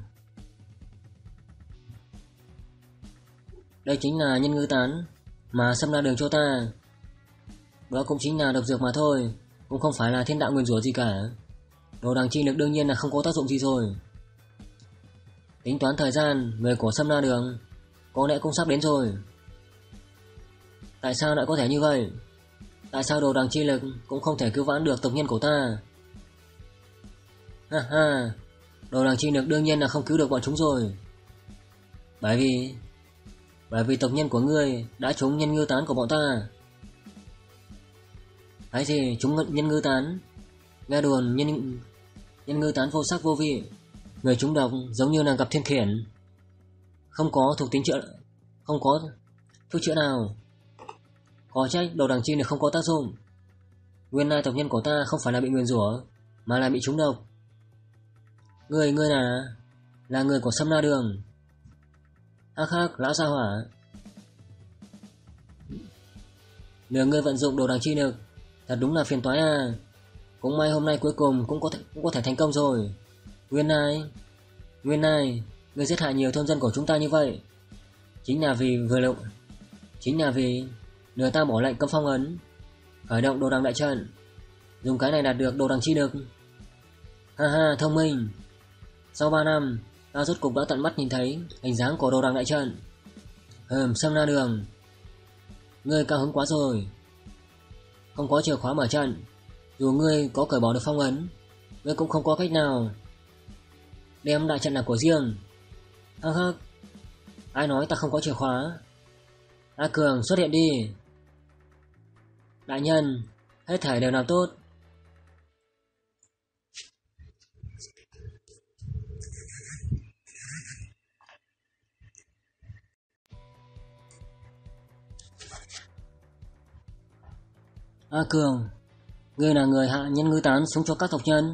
Đây chính là Nhân Ngư tán mà Sâm ra đường cho ta. Đó cũng chính là độc dược mà thôi, cũng không phải là thiên đạo nguyền rủa gì cả. Đồ đằng chi lực đương nhiên là không có tác dụng gì rồi. Tính toán thời gian, người của Sâm La Đường có lẽ cũng sắp đến rồi. Tại sao lại có thể như vậy? Tại sao đồ đằng chi lực cũng không thể cứu vãn được tộc nhân của ta? Ha ha, đồ đằng chi lực đương nhiên là không cứu được bọn chúng rồi. Bởi vì Bởi vì tộc nhân của ngươi đã trúng Nhân Ngư tán của bọn ta. Cái gì trúng Nhân Ngư tán? Nghe đồn nhân Nhân Ngư tán vô sắc vô vị, người trúng độc giống như là gặp thiên khiển, không có thuộc tính chữa, không có thuốc chữa nào. Có trách đồ đằng chi lực không có tác dụng. Nguyên lai tộc nhân của ta không phải là bị nguyền rủa, mà là bị trúng độc. Ngươi ngươi là là người của Sâm La Đường. Hắc hắc, lão gia hỏa. Nhờ ngươi vận dụng đồ đằng chi lực, thật đúng là phiền toái à. Cũng may hôm nay cuối cùng cũng có thể, cũng có thể thành công rồi. Nguyên Nai, Nguyên Nai, ngươi giết hại nhiều thôn dân của chúng ta như vậy, chính là vì vừa lộng, chính là vì nhờ ta bỏ lệnh cấm phong ấn, khởi động đồ đằng đại trận, dùng cái này đạt được đồ đằng chi lực. Ha ha, thông minh. Sau ba năm, ta rốt cục đã tận mắt nhìn thấy hình dáng của đồ đằng đại trận. Hừm, Sâm Na Đường, ngươi cao hứng quá rồi. Không có chìa khóa mở trận, dù ngươi có cởi bỏ được phong ấn, ngươi cũng không có cách nào đem đại trận là của riêng. Hắc hắc, ai nói ta không có chìa khóa? A Cường, xuất hiện đi. Đại nhân, hết thảy đều làm tốt. A Cường, ngươi là người hạ nhân ngư tán xuống cho các tộc nhân.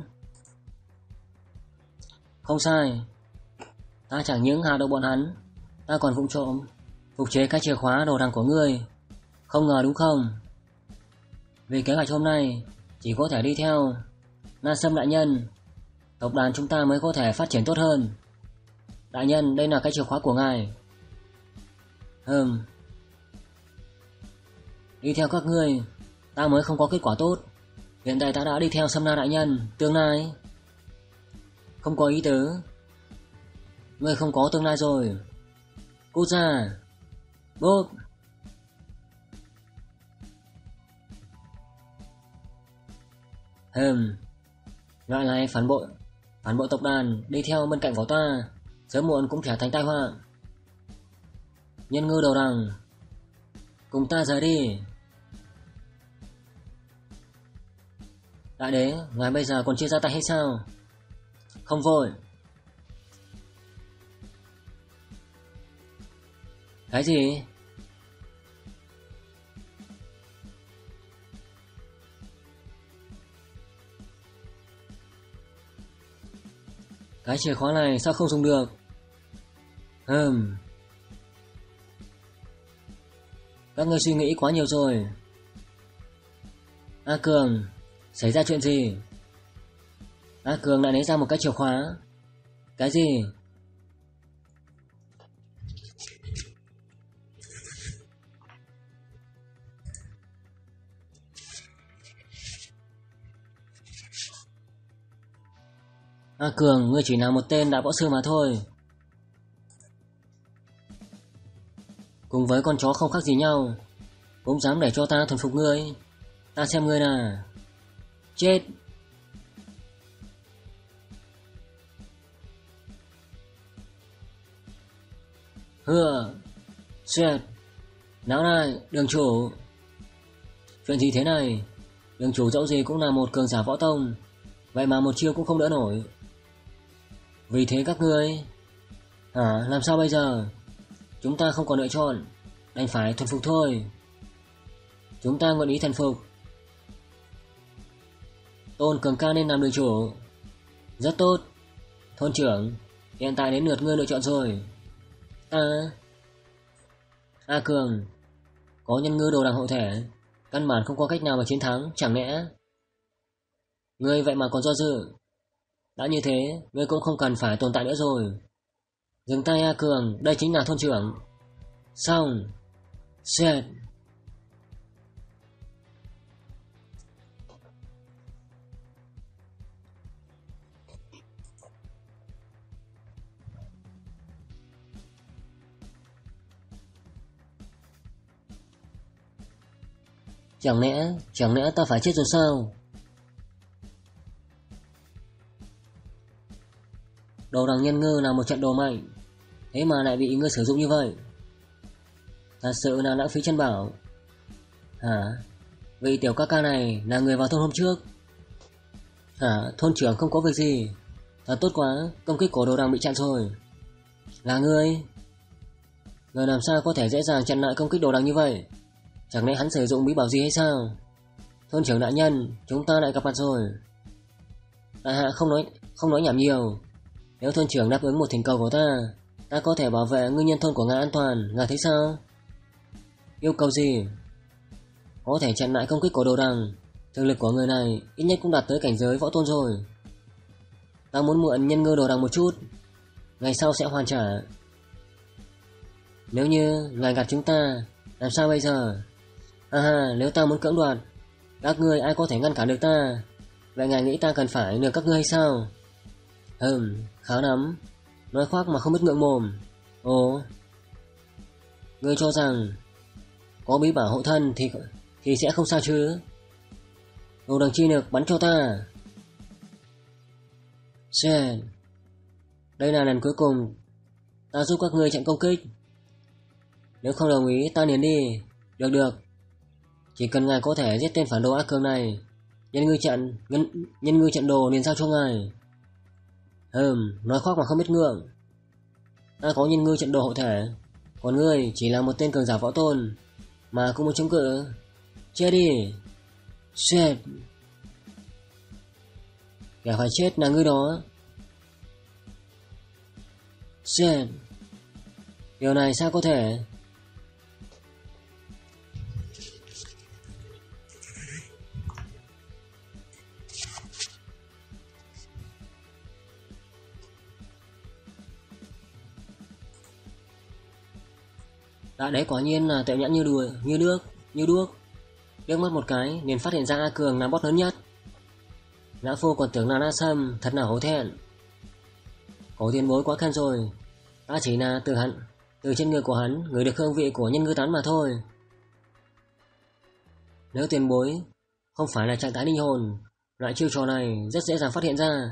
Không sai, ta chẳng những hạ được bọn hắn, ta còn vụng trộm phục chế cái chìa khóa đồ đằng của ngươi. Không ngờ đúng không? Vì kế hoạch hôm nay chỉ có thể đi theo Na Sâm đại nhân, tộc đàn chúng ta mới có thể phát triển tốt hơn. Đại nhân, đây là cái chìa khóa của ngài. Hừm, đi theo các ngươi ta mới không có kết quả tốt. Hiện tại ta đã đi theo Sâm Na đại nhân, tương lai không có ý tứ. Ngươi không có tương lai rồi. Cút ra. Bốp. Hừm, loại này phản bội Phản bội tộc đàn đi theo bên cạnh của ta, sớm muộn cũng trở thành tai họa. Nhân ngư đầu đằng, cùng ta rời đi. Đại đế, ngài bây giờ còn chưa ra tay hay sao? Không vội. Cái gì? Cái chìa khóa này sao không dùng được? Hừm, các ngươi suy nghĩ quá nhiều rồi. A Cường, xảy ra chuyện gì? A Cường lại lấy ra một cái chìa khóa. Cái gì? A Cường, ngươi chỉ là một tên đại võ sư mà thôi. Cùng với con chó không khác gì nhau, cũng dám để cho ta thuần phục ngươi. Ta xem ngươi là chết. Hừa, xẹt, náo lại, đường chủ. Chuyện gì thế này? Đường chủ dẫu gì cũng là một cường giả võ tông, vậy mà một chiêu cũng không đỡ nổi. Vì thế các ngươi... Hả, làm sao bây giờ? Chúng ta không còn lựa chọn, đành phải thuần phục thôi. Chúng ta nguyện ý thần phục. Tôn cường ca nên làm đường chủ. Rất tốt. Thôn trưởng, hiện tại đến lượt ngươi lựa chọn rồi. Ta... A Cường, có nhân ngư đồ đằng hộ thể, căn bản không có cách nào mà chiến thắng, chẳng lẽ... Ngươi vậy mà còn do dự. Đã như thế, ngươi cũng không cần phải tồn tại nữa rồi. Dừng tay A Cường, đây chính là thôn trưởng. Xong. Xẹt. Chẳng lẽ, chẳng lẽ ta phải chết rồi sao? Đồ đằng nhân ngư là một trận đồ mạnh, thế mà lại bị ngươi sử dụng như vậy. Thật sự là lãng phí chân bảo. Hả? Vị tiểu ca ca này là người vào thôn hôm trước. Hả? Thôn trưởng không có việc gì. Thật tốt quá, công kích của đồ đằng bị chặn rồi. Là ngươi? Người làm sao có thể dễ dàng chặn lại công kích đồ đằng như vậy? Chẳng lẽ hắn sử dụng bí bảo gì hay sao? Thôn trưởng đại nhân, chúng ta lại gặp mặt rồi. Đại hạ không nói không nói nhảm nhiều. Nếu thôn trưởng đáp ứng một thỉnh cầu của ta, Ta có thể bảo vệ ngư nhân thôn của ngài an toàn, ngài thấy sao? Yêu cầu gì? Có thể chặn lại công kích của đồ đằng. Thực lực của người này ít nhất cũng đạt tới cảnh giới võ tôn rồi. Ta muốn mượn nhân ngư đồ đằng một chút, ngày sau sẽ hoàn trả. Nếu như ngài gạt chúng ta, làm sao bây giờ? À ha, nếu ta muốn cưỡng đoạt, các ngươi ai có thể ngăn cản được ta? Vậy ngài nghĩ ta cần phải nửa các ngươi hay sao? Hừm, khá lắm. Nói khoác mà không biết ngượng mồm. Ồ, ngươi cho rằng có bí bảo hộ thân thì thì sẽ không sao chứ? Đồ đằng chi lực bắn cho ta. Shit. Đây là lần cuối cùng ta giúp các ngươi chặn công kích. Nếu không đồng ý ta liền đi. Được được. Chỉ cần ngài có thể giết tên phản đồ ác cường này, nhân ngư trận nhân, nhân ngư trận đồ liền giao cho ngài. Hừm, nói khoác mà không biết ngượng. Ta có nhân ngư trận đồ hộ thể, còn ngươi chỉ là một tên cường giả võ tôn mà cũng muốn chống cự. Chết đi. Shit. Kẻ phải chết là ngươi đó. Shit. Điều này sao có thể? Đã đấy, quả nhiên là tệ nhãn như đùa, như nước, như đuốc. Liếc mắt một cái liền phát hiện ra A Cường là boss lớn nhất. Lão phu còn tưởng là Na Sâm, thật là hổ thẹn. Cổ tiền bối quá khen rồi. Ta chỉ là từ hắn, từ trên người của hắn ngửi được hương vị của nhân ngư tán mà thôi. Nếu tiền bối không phải là trạng thái linh hồn, loại chiêu trò này rất dễ dàng phát hiện ra.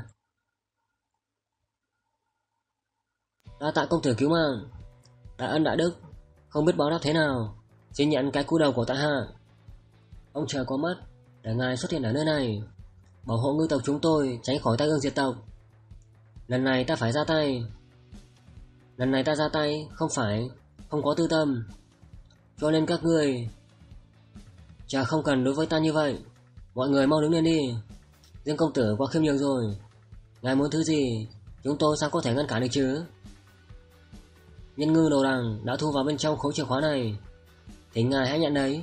Đa tạ công tử cứu mạng. Đại ân đại đức, không biết báo đáp thế nào, xin nhận cái cú đầu của tại hạ. Ông trời có mắt để ngài xuất hiện ở nơi này, bảo hộ ngư tộc chúng tôi tránh khỏi tai ương diệt tộc. Lần này ta phải ra tay. Lần này ta ra tay không phải không có tư tâm, cho nên các ngươi chả không cần đối với ta như vậy. Mọi người mau đứng lên đi. Dương công tử quá khiêm nhường rồi. Ngài muốn thứ gì, chúng tôi sao có thể ngăn cản được chứ? Nhân ngư đồ đằng đã thu vào bên trong khối chìa khóa này, thỉnh ngài hãy nhận đấy.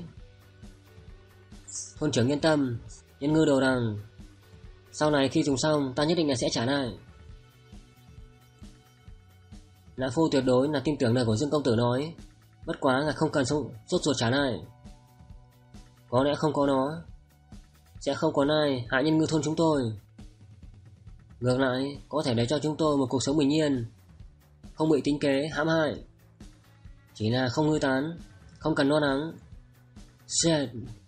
Thôn trưởng yên tâm, nhân ngư đồ đằng sau này khi dùng xong ta nhất định là sẽ trả lại. Lão phu tuyệt đối là tin tưởng lời của Dương công tử nói, bất quá ngài không cần sốt ruột trả lại. Có lẽ không có nó, sẽ không có ai hại nhân ngư thôn chúng tôi. Ngược lại, có thể để cho chúng tôi một cuộc sống bình yên, không bị tính kế hãm hại. Chỉ là không ngư tán, không cần lo lắng. Shit.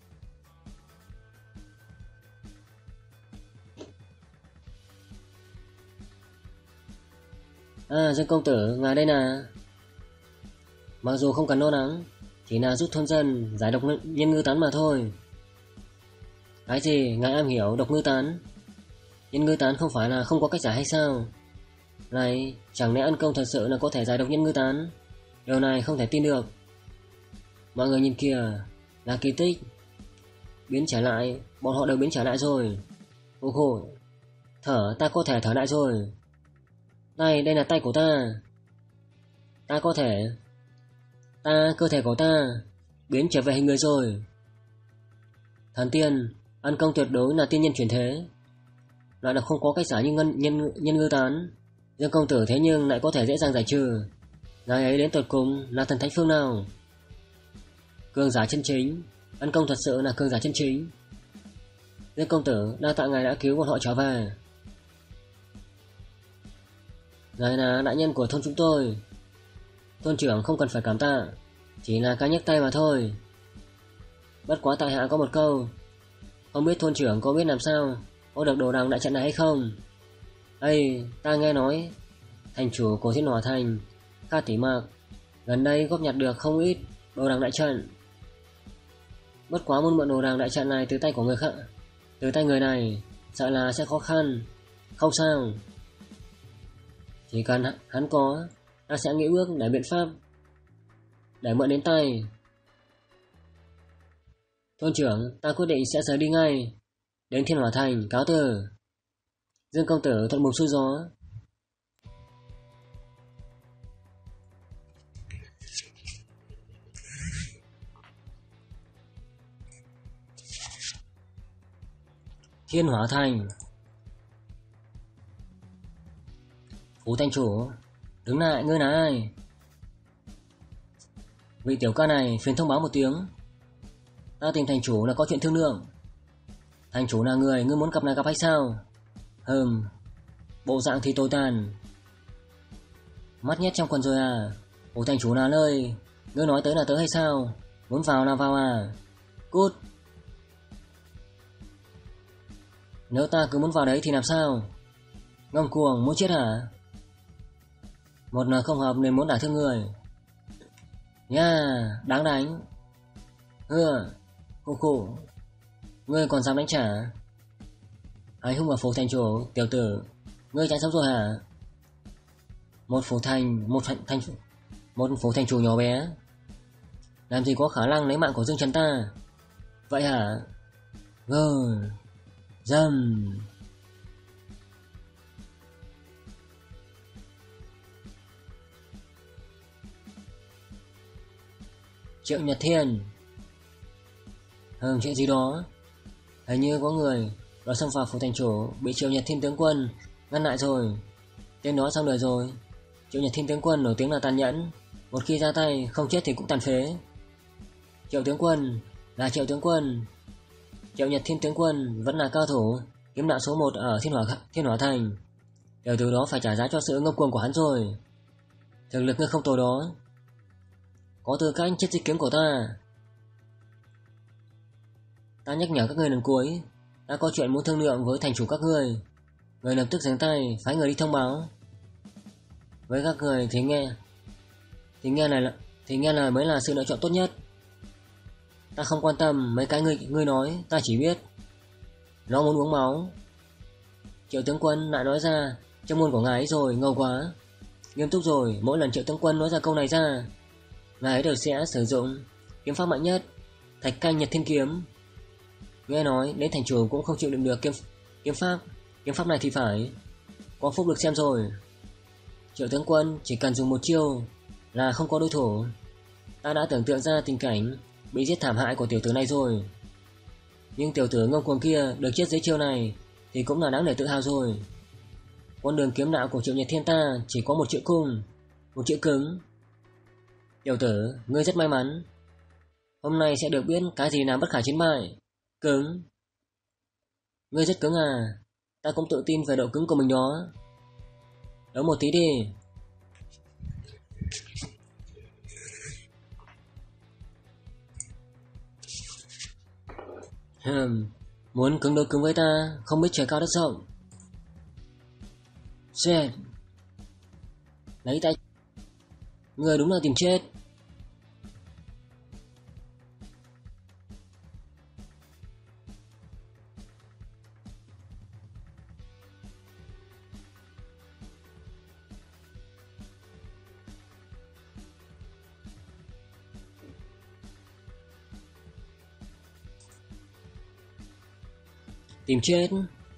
À, Dương công tử, ngài đây là... Mặc dù không cần lo lắng, chỉ là giúp thôn dân giải độc nhân ngư tán mà thôi. Cái gì, ngài am hiểu độc ngư tán? Nhân ngư tán không phải là không có cách giải hay sao? Này, chẳng lẽ ân công thật sự là có thể giải độc nhân ngư tán? Điều này không thể tin được. Mọi người nhìn kìa, là kỳ tích. Biến trở lại, bọn họ đều biến trở lại rồi. Ôi khổ, thở, ta có thể thở lại rồi. Đây, đây là tay của ta. Ta có thể... Ta, cơ thể của ta biến trở về hình người rồi. Thần tiên, ân công tuyệt đối là tiên nhân chuyển thế. Lại là không có cách giải như ngân, nhân, nhân ngư tán. Dương công tử thế nhưng lại có thể dễ dàng giải trừ. Ngài ấy đến tột cùng là thần thánh phương nào? Cường giả chân chính. Ân công thật sự là cường giả chân chính. Dương công tử, đa tạ ngài đã cứu bọn họ trở về. Ngài là đại nhân của thôn chúng tôi. Thôn trưởng không cần phải cảm tạ, chỉ là cái nhấc tay mà thôi. Bất quá tại hạ có một câu, không biết thôn trưởng có biết làm sao có được đồ đằng đại trận này hay không? Ây, ta nghe nói thành chủ của Thiên Hỏa Thành, Kha Tỷ Mạc, gần đây góp nhặt được không ít đồ đằng đại trận. Bất quá muốn mượn đồ đằng đại trận này từ tay của người khác, từ tay người này, sợ là sẽ khó khăn. Không sao, chỉ cần hắn có, ta sẽ nghĩ bước để biện pháp để mượn đến tay. Thôn trưởng, ta quyết định sẽ rời đi ngay, đến Thiên Hỏa Thành, cáo từ. Dương công tử thuận buồm xuôi gió. Thiên Hỏa Thành. Phủ thành chủ, đứng lại, ngươi là ai? Vị tiểu ca này phiền thông báo một tiếng. Ta tìm thành chủ là có chuyện thương lượng. Thành chủ là người ngươi muốn gặp này gặp hay sao? Hừm, bộ dạng thì tồi tàn. Mắt nhét trong quần rồi à? Phủ thành chủ là nơi ngươi nói tới là tới hay sao? Muốn vào là vào à? Cút. Nếu ta cứ muốn vào đấy thì làm sao? Ngông cuồng muốn chết hả? Một lời không hợp nên muốn đả thương người. Nha, yeah, đáng đánh. Hưa, khụ khụ. Ngươi còn dám đánh trả? Hãy hung vào phủ thành chủ, tiểu tử. Ngươi chạy sống rồi hả? Một phủ thành, một thành, thành một phủ thành chủ nhỏ bé, làm gì có khả năng lấy mạng của Dương Trần ta? Vậy hả? Gờ, dầm. Triệu Nhật Thiên. Hừm, chuyện gì đó. Hình như có người đã xông vào phủ thành chủ, bị Triệu Nhật Thiên tướng quân ngăn lại rồi. Tên đó xong đời rồi. Triệu Nhật Thiên tướng quân nổi tiếng là tàn nhẫn, một khi ra tay không chết thì cũng tàn phế. Triệu tướng quân, là Triệu tướng quân. Triệu Nhật Thiên tướng quân vẫn là cao thủ kiếm đạo số một ở Thiên Hỏa Thiên Hỏa Thành. Tiểu tử đó phải trả giá cho sự ngông cuồng của hắn rồi. Thực lực ngươi không tồi đó, có tư cách chết dưới kiếm của ta. Ta nhắc nhở các ngươi lần cuối, đã có chuyện muốn thương lượng với thành chủ các ngươi. Người lập tức giằng tay phái người đi thông báo. Với các người thì nghe Thì nghe này là Thì nghe lời mới là sự lựa chọn tốt nhất. Ta không quan tâm mấy cái ngươi ngươi nói, ta chỉ biết nó muốn uống máu. Triệu tướng quân lại nói ra trong môn của ngài ấy rồi, ngầu quá. Nghiêm túc rồi, mỗi lần Triệu tướng quân nói ra câu này ra, ngài ấy đều sẽ sử dụng kiếm pháp mạnh nhất, Thạch Canh Nhật Thiên Kiếm. Nghe nói đến thành chủ cũng không chịu đựng được kiếm kiếm pháp kiếm pháp này thì phải có phúc được xem rồi. Triệu tướng quân chỉ cần dùng một chiêu là không có đối thủ. Ta đã tưởng tượng ra tình cảnh bị giết thảm hại của tiểu tử này rồi. Nhưng tiểu tử ngông cuồng kia được chết dưới chiêu này thì cũng là đáng để tự hào rồi. Con đường kiếm đạo của Triệu Nhật Thiên ta chỉ có một chữ cung, một chữ cứng. Tiểu tử, ngươi rất may mắn, hôm nay sẽ được biết cái gì làm bất khả chiến bại. Cứng. Ngươi rất cứng à? Ta cũng tự tin về độ cứng của mình đó. Đấu một tí đi. Hừm, muốn cứng đối cứng với ta, không biết trời cao đất rộng. Xẹt. Lấy tay. Người đúng là tìm chết. Tìm chết.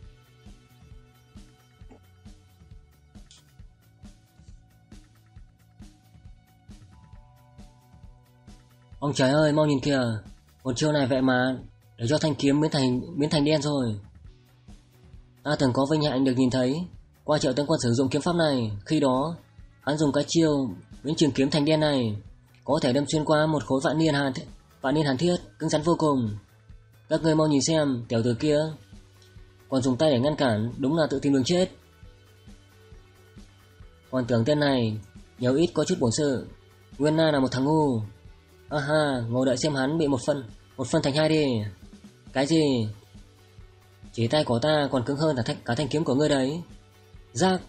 Ông trời ơi, mau nhìn kìa, một chiêu này vậy mà để cho thanh kiếm biến thành biến thành đen rồi. Ta từng có vinh hạnh được nhìn thấy qua Triệu tướng quân sử dụng kiếm pháp này, khi đó hắn dùng cái chiêu biến trường kiếm thành đen này, có thể đâm xuyên qua một khối vạn niên hàn vạn niên hàn thiết cứng rắn vô cùng. Các ngươi mau nhìn xem, tiểu tử kia còn dùng tay để ngăn cản, đúng là tự tìm đường chết. Còn tưởng tên này nhiều ít có chút bổn sự, nguyên na là một thằng ngu. Aha, ngồi đợi xem hắn bị một phân một phân thành hai đi. Cái gì? Chỉ tay của ta còn cứng hơn cả thanh, cả thanh kiếm của ngươi đấy. Rác.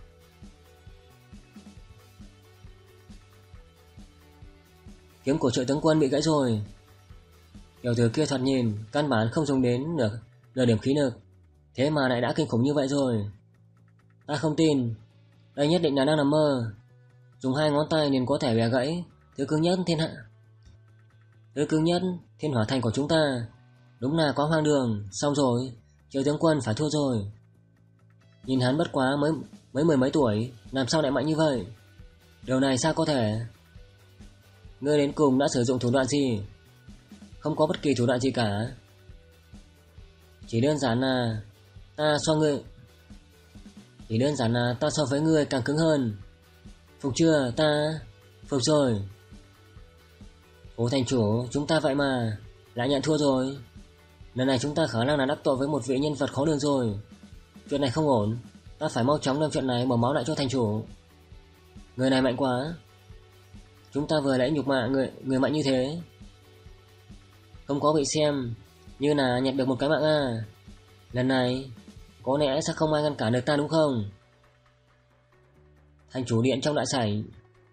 Kiếm của Triệu tướng quân bị gãy rồi. Tiểu tử kia thoạt nhìn căn bản không dùng đến nửa, nửa điểm khí lực, thế mà lại đã kinh khủng như vậy rồi. Ta không tin, đây nhất định là đang nằm mơ. Dùng hai ngón tay liền có thể bẻ gãy thứ cứng nhất thiên hạ thứ cứng nhất Thiên Hỏa Thành của chúng ta. Đúng là quá hoang đường. Xong rồi, Triệu tướng quân phải thua rồi. Nhìn hắn bất quá mới mấy mười mấy tuổi, làm sao lại mạnh như vậy? Điều này sao có thể? Ngươi đến cùng đã sử dụng thủ đoạn gì? Không có bất kỳ thủ đoạn gì cả. Chỉ đơn giản là ta so người Chỉ đơn giản là ta so với người càng cứng hơn. Phục chưa? Ta phục rồi. Phố thành chủ, chúng ta vậy mà lại nhận thua rồi. Lần này chúng ta khả năng là đắc tội với một vị nhân vật khó lường rồi. Chuyện này không ổn. Ta phải mau chóng đem chuyện này bỏ máu lại cho thành chủ. Người này mạnh quá. Chúng ta vừa nãy nhục mạ người người mạnh như thế. Không có bị xem như là nhặt được một cái mạng à. Lần này có lẽ sẽ không ai ngăn cản được ta đúng không? Thành chủ điện trong đại sảnh.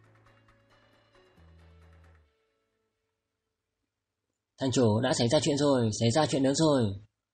Thành chủ, đã xảy ra chuyện rồi, xảy ra chuyện lớn rồi.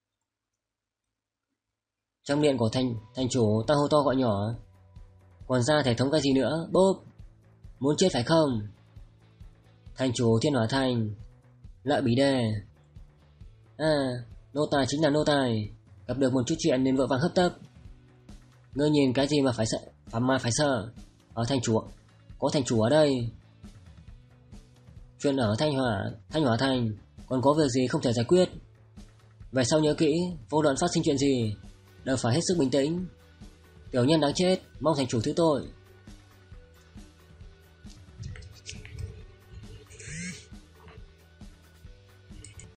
Trong điện của thành thành chủ, ta hô to gọi nhỏ. Còn ra thể thống cái gì nữa? Bốp! Muốn chết phải không? Thành chủ Thiên Hỏa Thành. Lợi Bí Đề. À, nô tài chính là nô tài. Gặp được một chút chuyện nên vội vàng hấp tấp. Ngươi nhìn cái gì mà phải sợ? Phạm mà phải sợ? Ở thành chủ, có thành chủ ở đây. Chuyện ở Thanh Hỏa, Thanh Hỏa Thành còn có việc gì không thể giải quyết. Về sau nhớ kỹ, vô luận phát sinh chuyện gì đều phải hết sức bình tĩnh. Tiểu nhân đáng chết, mong thành chủ thứ tội.